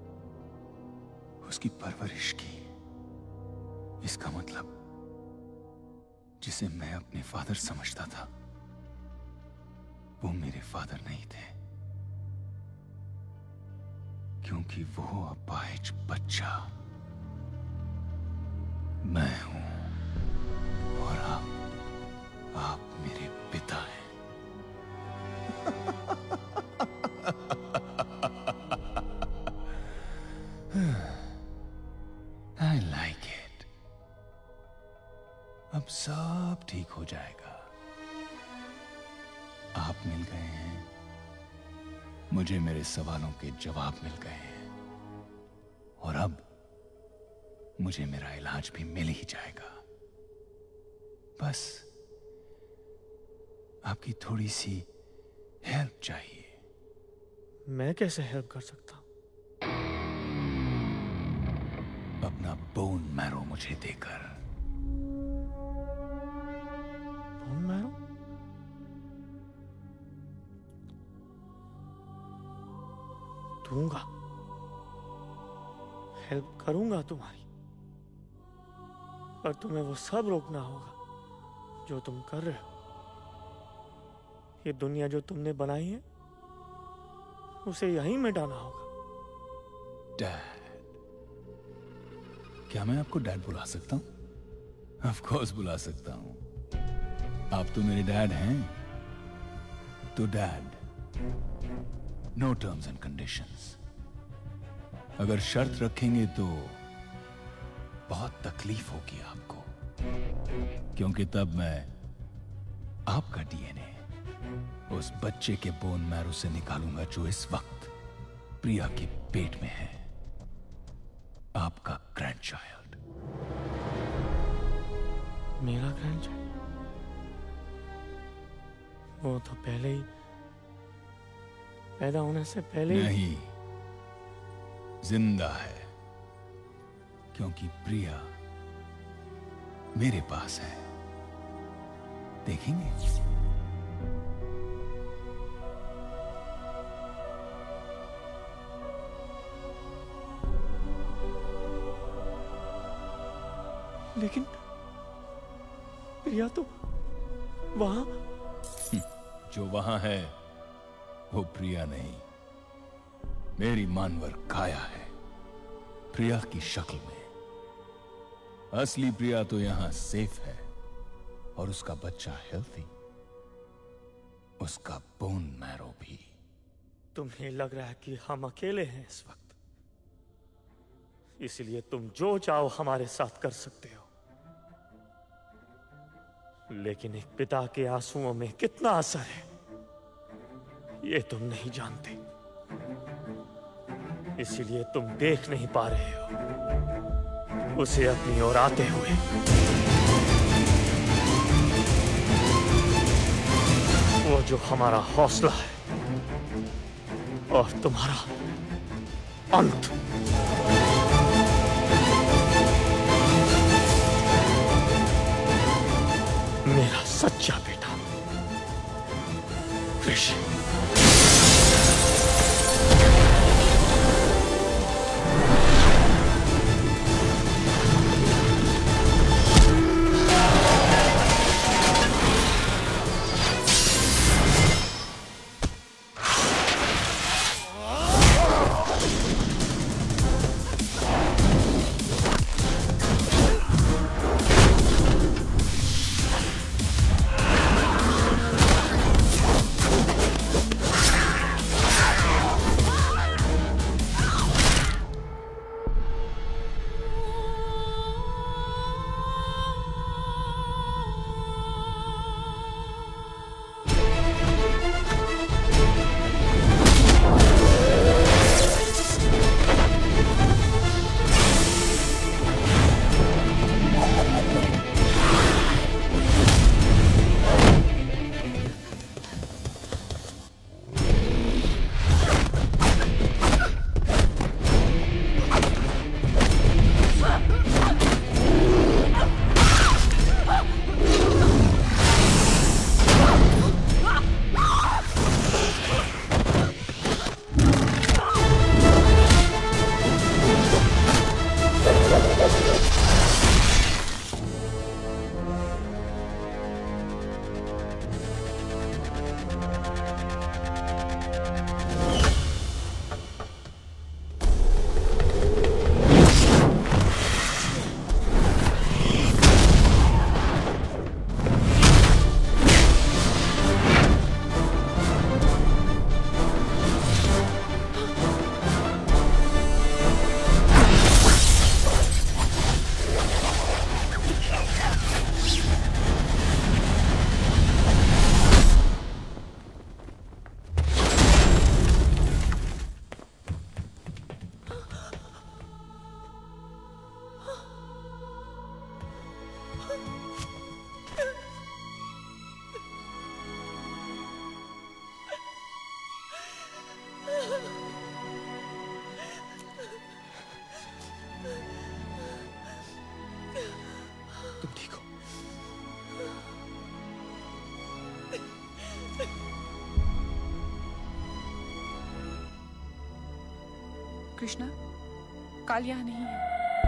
उसकी परवरिश की। इसका मतलब जिसे मैं अपने फादर समझता था वो मेरे फादर नहीं थे, क्योंकि वो अपाहिज बच्चा मैं हूं और आप मेरे पिता हैं। I like it. अब सब ठीक हो जाएगा। आप मिल गए हैं, मुझे मेरे सवालों के जवाब मिल गए हैं, और अब मुझे मेरा इलाज भी मिल ही जाएगा। बस आपकी थोड़ी सी हेल्प चाहिए। मैं कैसे हेल्प कर सकता हूं? अपना बोन मैरो मुझे देकर। Bone marrow? दूंगा, हेल्प करूंगा तुम्हारी, पर तुम्हें वो सब रोकना होगा जो तुम कर रहे हो। ये दुनिया जो तुमने बनाई है उसे यहीं मिटाना होगा। डैड, क्या मैं आपको डैड बुला सकता हूं? ऑफ कोर्स बुला सकता हूं। आप तो मेरे डैड हैं। तो dad, no terms and conditions. अगर शर्त रखेंगे तो बहुत तकलीफ होगी आपको, क्योंकि तब मैं आपका डीएनए उस बच्चे के बोन मैरो से निकालूंगा जो इस वक्त प्रिया के पेट में है, आपका ग्रैंडचाइल्ड। मेरा ग्रैंडचाइल्ड? वो तो पहले ही पैदा होने से पहले नहीं, जिंदा है, क्योंकि प्रिया मेरे पास है। देखेंगे? लेकिन प्रिया तो वहां। जो वहां है वो प्रिया नहीं, मेरी मानवर काया है, प्रिया की शक्ल में। असली प्रिया तो यहां सेफ है, और उसका बच्चा हेल्थी, उसका बोन मैरो भी। तुम्हें लग रहा है कि हम अकेले हैं इस वक्त, इसलिए तुम जो चाहो हमारे साथ कर सकते हो। लेकिन एक पिता के आंसुओं में कितना असर है ये तुम नहीं जानते, इसीलिए तुम देख नहीं पा रहे हो उसे अपनी ओर आते हुए। वो जो हमारा हौसला है और तुम्हारा अंत। मेरा सच्चा बेटा कृष्ण। तुम ठीक हो? कृष्णा, काल यहाँ नहीं है।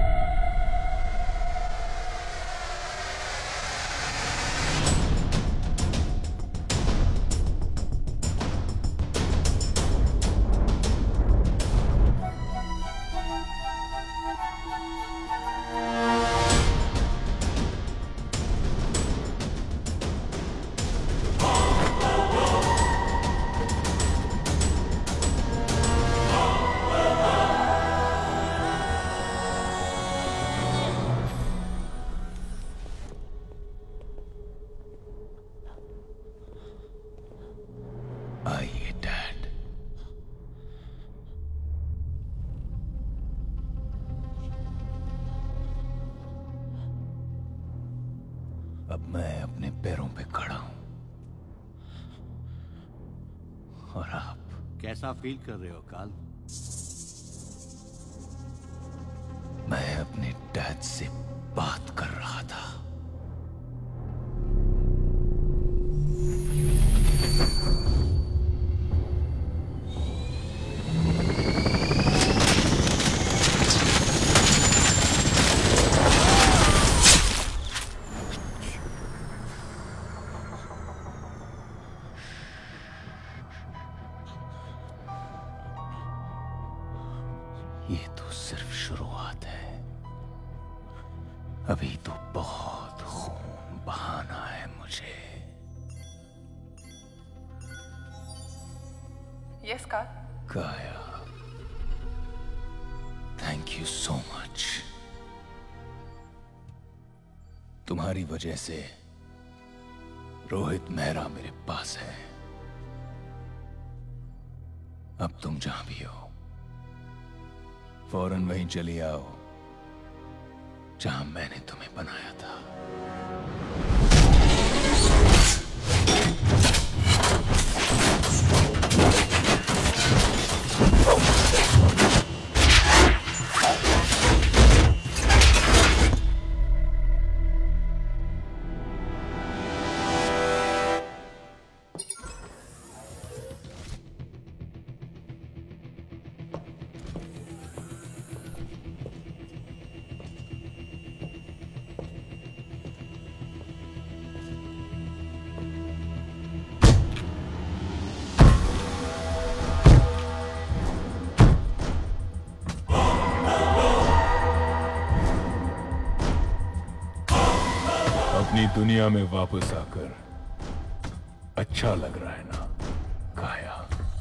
आइए डैड। अब मैं अपने पैरों पे खड़ा हूं और आप कैसा फील कर रहे हो काल? मैं अपने डैड से बात कर रहा था। ये तो सिर्फ शुरुआत है। अभी तो बहुत खून बहाना है मुझे। यस काल। काया, थैंक यू सो मच। तुम्हारी वजह से रोहित मेहरा मेरे पास है। अब तुम जहां भी हो फौरन वहीं चली आओ जहां मैंने तुम्हें बनाया था। अपनी दुनिया में वापस आकर अच्छा लग रहा है ना काया?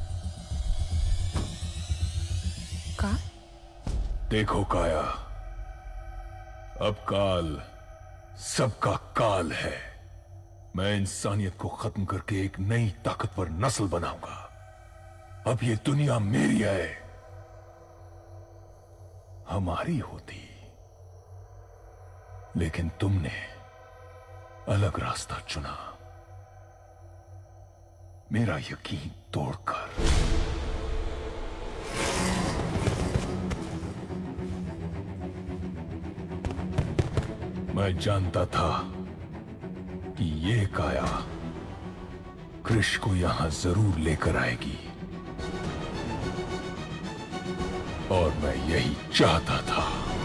का? देखो काया, अब काल सबका काल है। मैं इंसानियत को खत्म करके एक नई ताकतवर नस्ल बनाऊंगा। अब ये दुनिया मेरी है, हमारी होती। लेकिन तुमने अलग रास्ता चुना, मेरा यकीन तोड़कर। मैं जानता था कि ये काया कृष को यहां जरूर लेकर आएगी, और मैं यही चाहता था।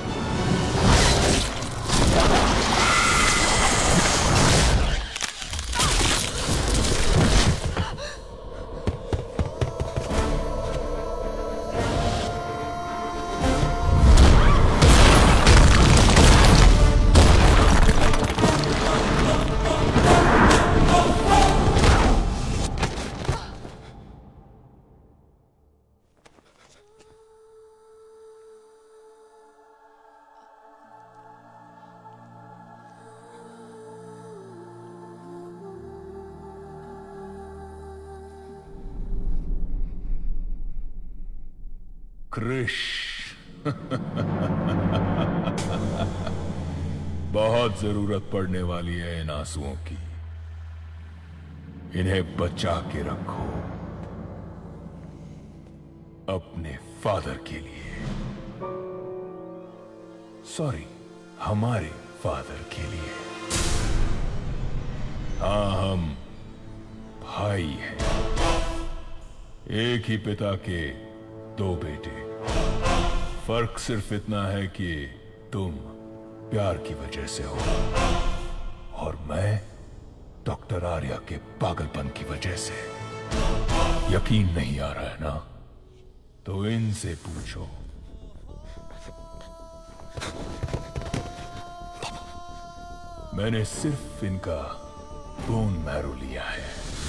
कृष बहुत जरूरत पड़ने वाली है इन आंसुओं की। इन्हें बचा के रखो। अपने फादर के लिए, सॉरी, हमारे फादर के लिए। हाँ, हम भाई हैं, एक ही पिता के दो बेटे। फर्क सिर्फ इतना है कि तुम प्यार की वजह से हो और मैं डॉक्टर आर्या के पागलपन की वजह से। यकीन नहीं आ रहा है ना? तो इनसे पूछो। मैंने सिर्फ इनका बोन मैरो लिया है।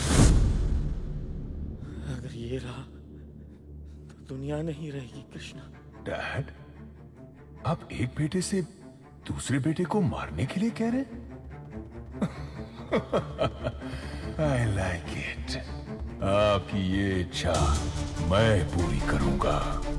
अगर ये रहा तो दुनिया नहीं रहेगी कृष्णा। डैड, आप एक बेटे से दूसरे बेटे को मारने के लिए कह रहे हैं? I like it. आपकी ये इच्छा मैं पूरी करूंगा।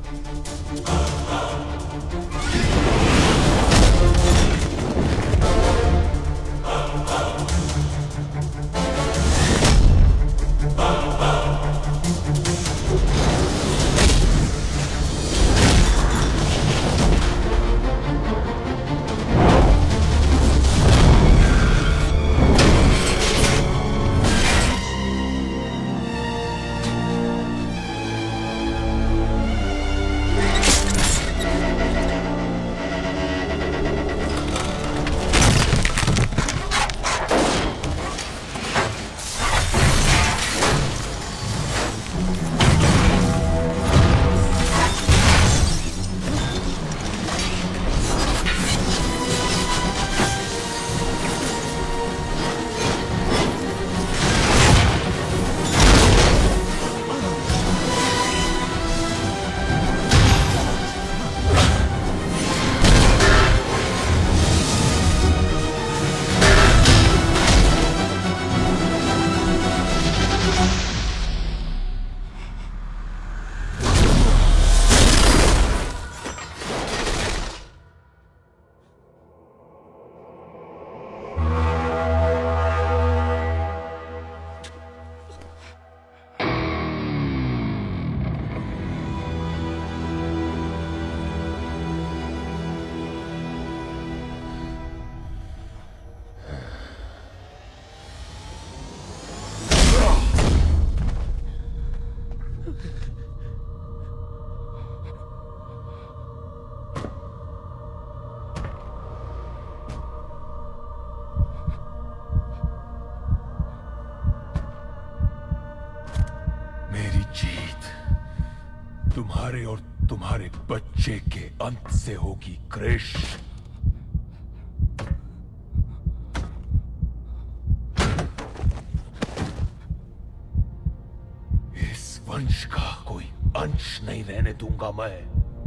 तुम्हारे और तुम्हारे बच्चे के अंत से होगी क्रिश। इस वंश का कोई अंश नहीं रहने दूंगा मैं।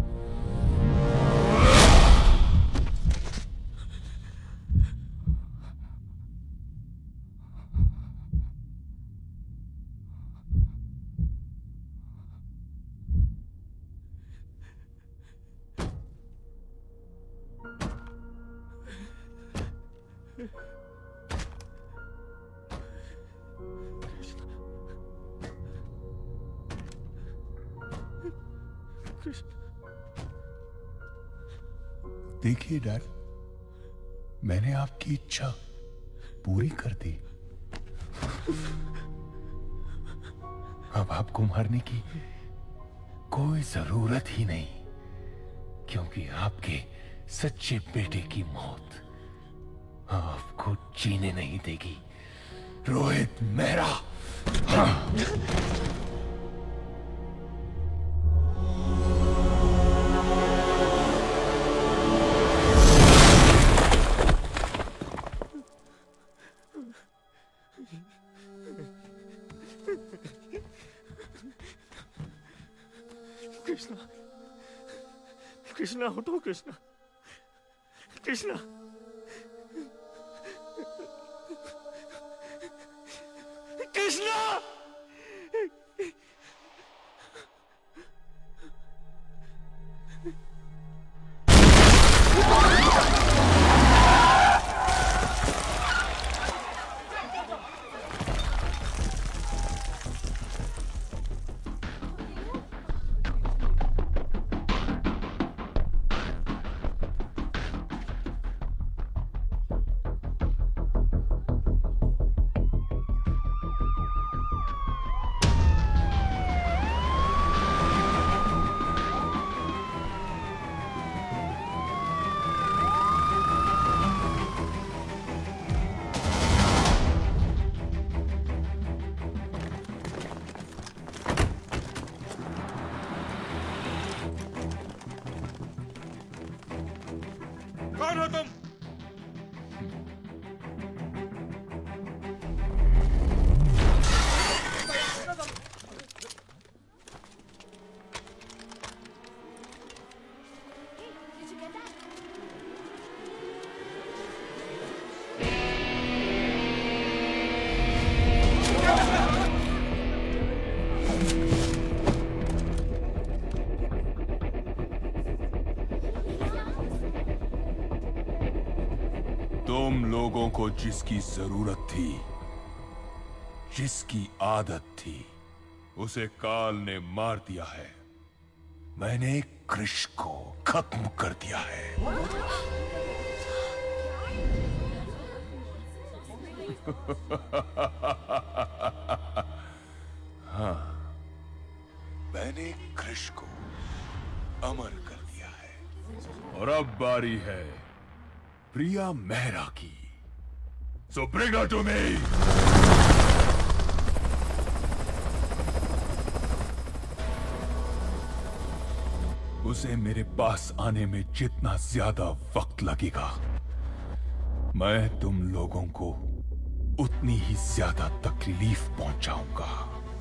देखिए डैड, मैंने आपकी इच्छा पूरी कर दी। अब आपको मारने की कोई जरूरत ही नहीं, क्योंकि आपके सच्चे बेटे की मौत आपको जीने नहीं देगी, रोहित मेहरा। कृष्णा, कृष्णा उठो, कृष्णा, कृष्णा, कृष्णा। कौन हो तुम? तुम लोगों को जिसकी जरूरत थी, जिसकी आदत थी, उसे काल ने मार दिया है। मैंने कृष को खत्म कर दिया है। हाँ, मैंने कृष को अमर कर दिया है और अब बारी है प्रिया मेहरा की। So bring her to me! उसे मेरे पास आने में जितना ज्यादा वक्त लगेगा, मैं तुम लोगों को उतनी ही ज्यादा तकलीफ पहुंचाऊंगा।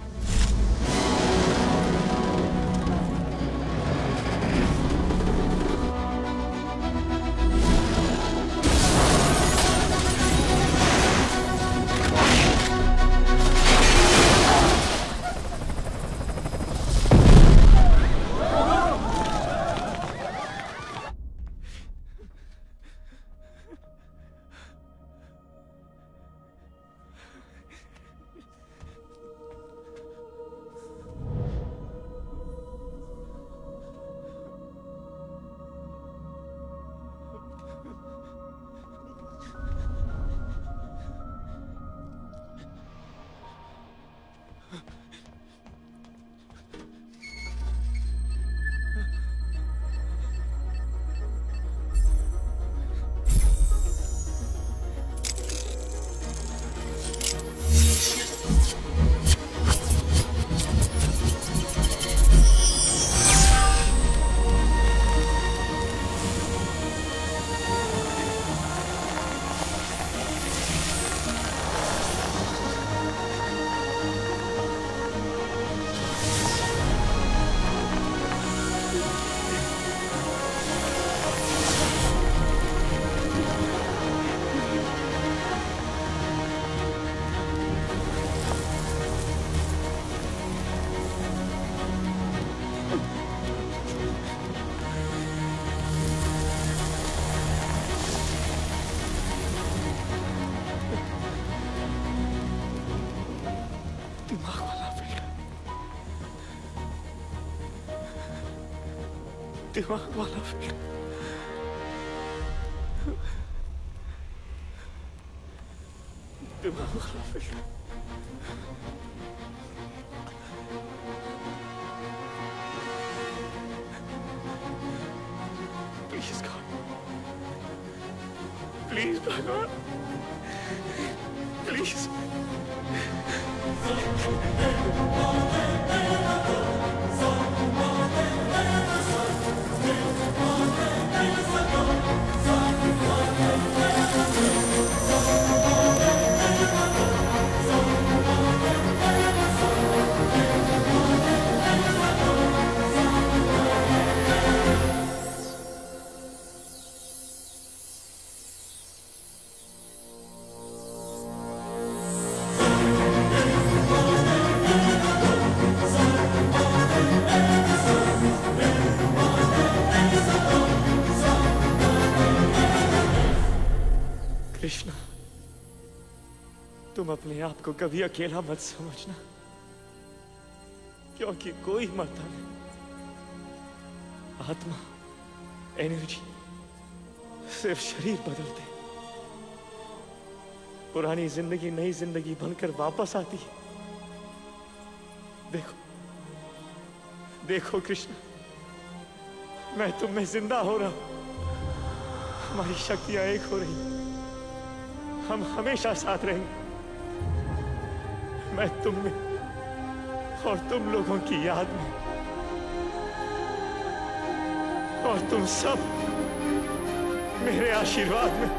दिमाग वाला फिल्टर, दिमाग वाला फिल्टर। प्लीज गॉड, प्लीज भगवान, प्लीज। कृष्णा, तुम अपने आप को कभी अकेला मत समझना, क्योंकि कोई मरता नहीं। आत्मा, एनर्जी सिर्फ शरीर बदलते, पुरानी जिंदगी नई जिंदगी बनकर वापस आती है। देखो देखो कृष्णा, मैं तुम में जिंदा हो रहा हूं, हमारी शक्तियां एक हो रही, हम हमेशा साथ रहेंगे। मैं तुम में और तुम लोगों की याद में, और तुम सब मेरे आशीर्वाद में।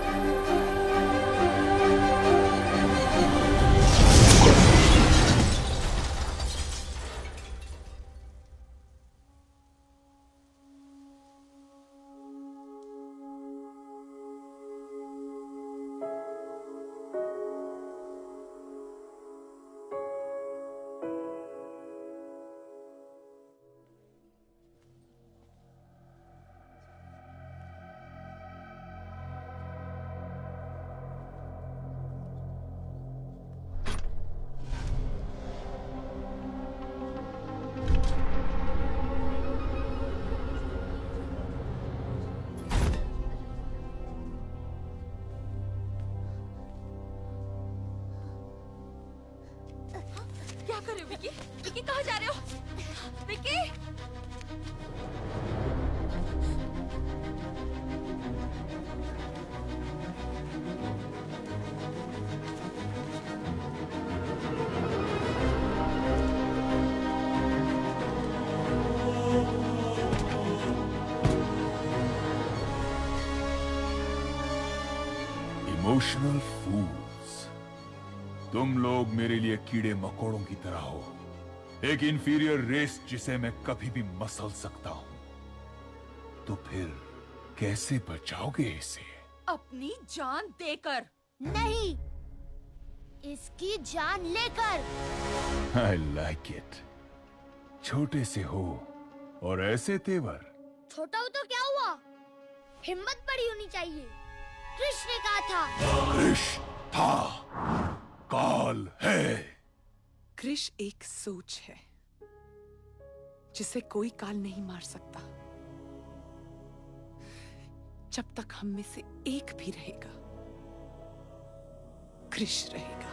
क्या कर रहे हो विकी? विकी कहाँ जा रहे हो? विकी! इमोशनल फूल्स, तुम लोग मेरे लिए कीड़े मकोड़ों की तरह हो, एक इंफीरियर रेस जिसे मैं कभी भी मसल सकता हूं। तो फिर कैसे बचाओगे इसे? अपनी जान देकर। नहीं, इसकी जान लेकर। I like it. छोटे से हो और ऐसे तेवर। छोटा हो तो क्या हुआ, हिम्मत बड़ी होनी चाहिए। कृष्ण ने कहा था। कृष्ण था, काल है। कृष एक सोच है जिसे कोई काल नहीं मार सकता। जब तक हम में से एक भी रहेगा, कृष रहेगा।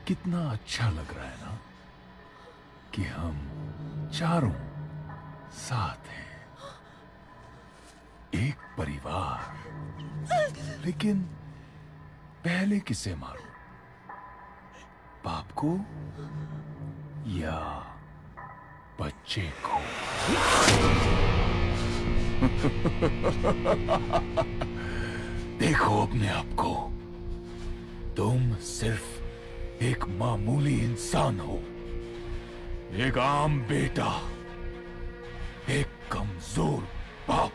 कितना अच्छा लग रहा है ना कि हम चारों साथ हैं, एक परिवार। लेकिन पहले किसे मारूं? बाप को या बच्चे को? देखो अपने आप को, तुम सिर्फ एक मामूली इंसान हो, एक आम बेटा, एक कमजोर बाप।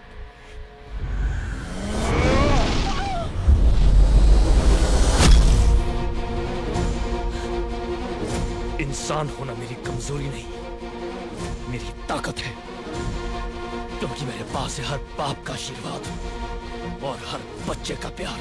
इंसान होना मेरी कमजोरी नहीं, मेरी ताकत है, क्योंकि मेरे पास है हर बाप का आशीर्वाद और हर बच्चे का प्यार।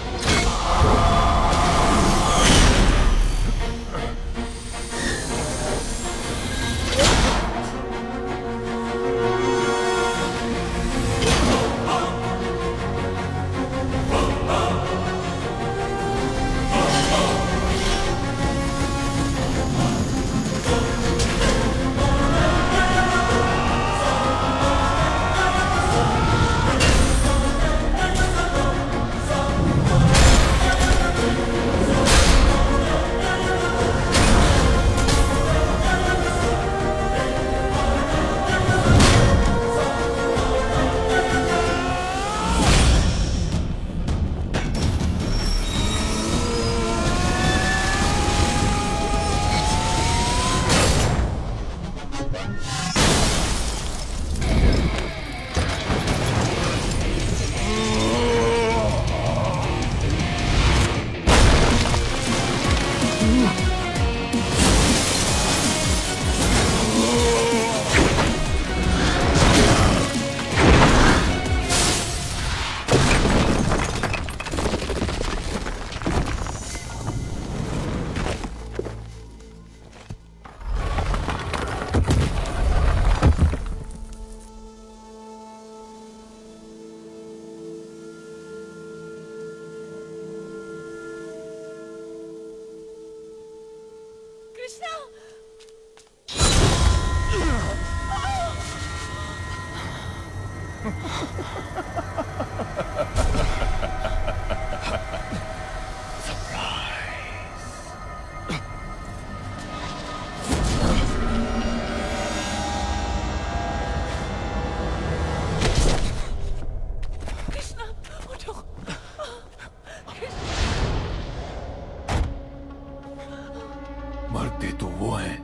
मरते तो वो हैं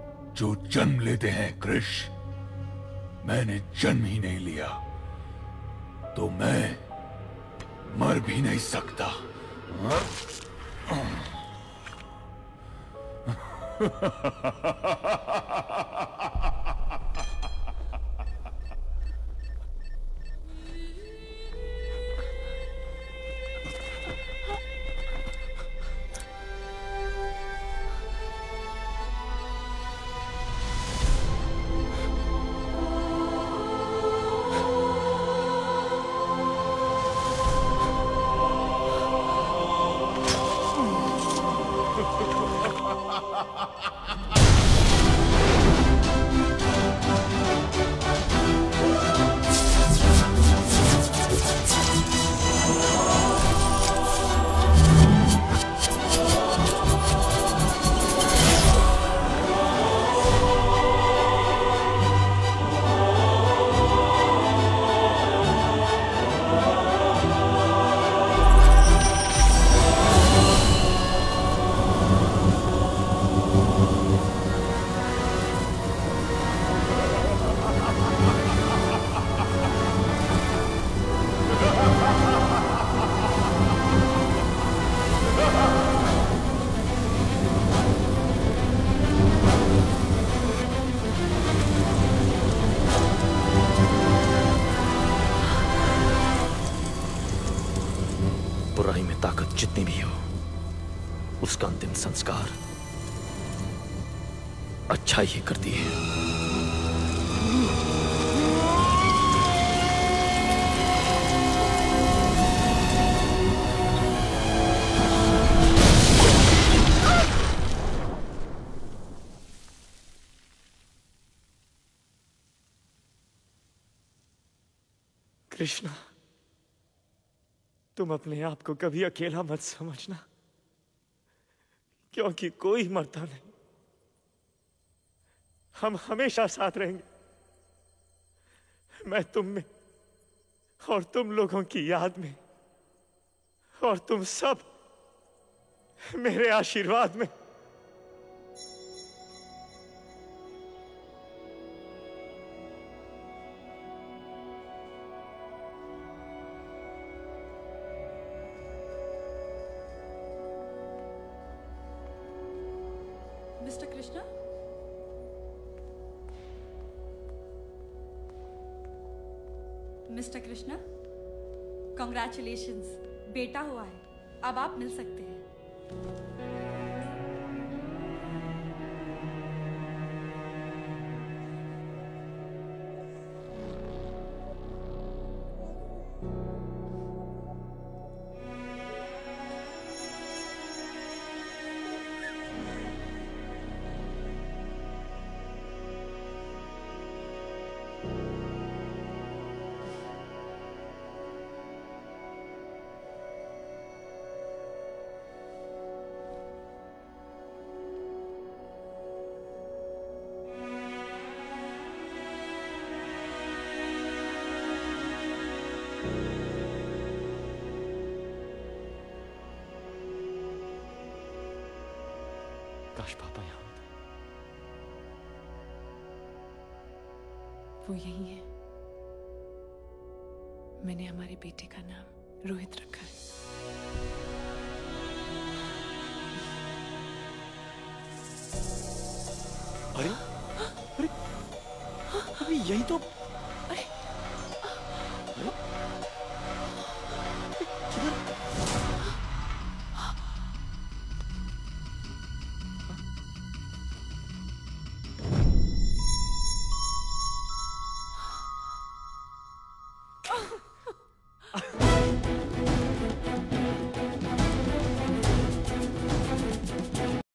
जो जन्म लेते हैं कृष। मैंने जन्म ही नहीं लिया तो मैं मर भी नहीं सकता। बुराई में ताकत जितनी भी हो, उसका अंतिम संस्कार अच्छाई ही करती है। कृष्णा, तुम अपने आप को कभी अकेला मत समझना, क्योंकि कोई मरता नहीं। हम हमेशा साथ रहेंगे। मैं तुम में और तुम लोगों की याद में और तुम सब मेरे आशीर्वाद में। Mister Krishna, mister Krishna, congratulations, बेटा हुआ है। अब आप मिल सकते हैं। काश पापा यहाँ होते। वो यही है। मैंने हमारे बेटे का नाम रोहित रखा है। अरे अरे अरे, यही तो। अरे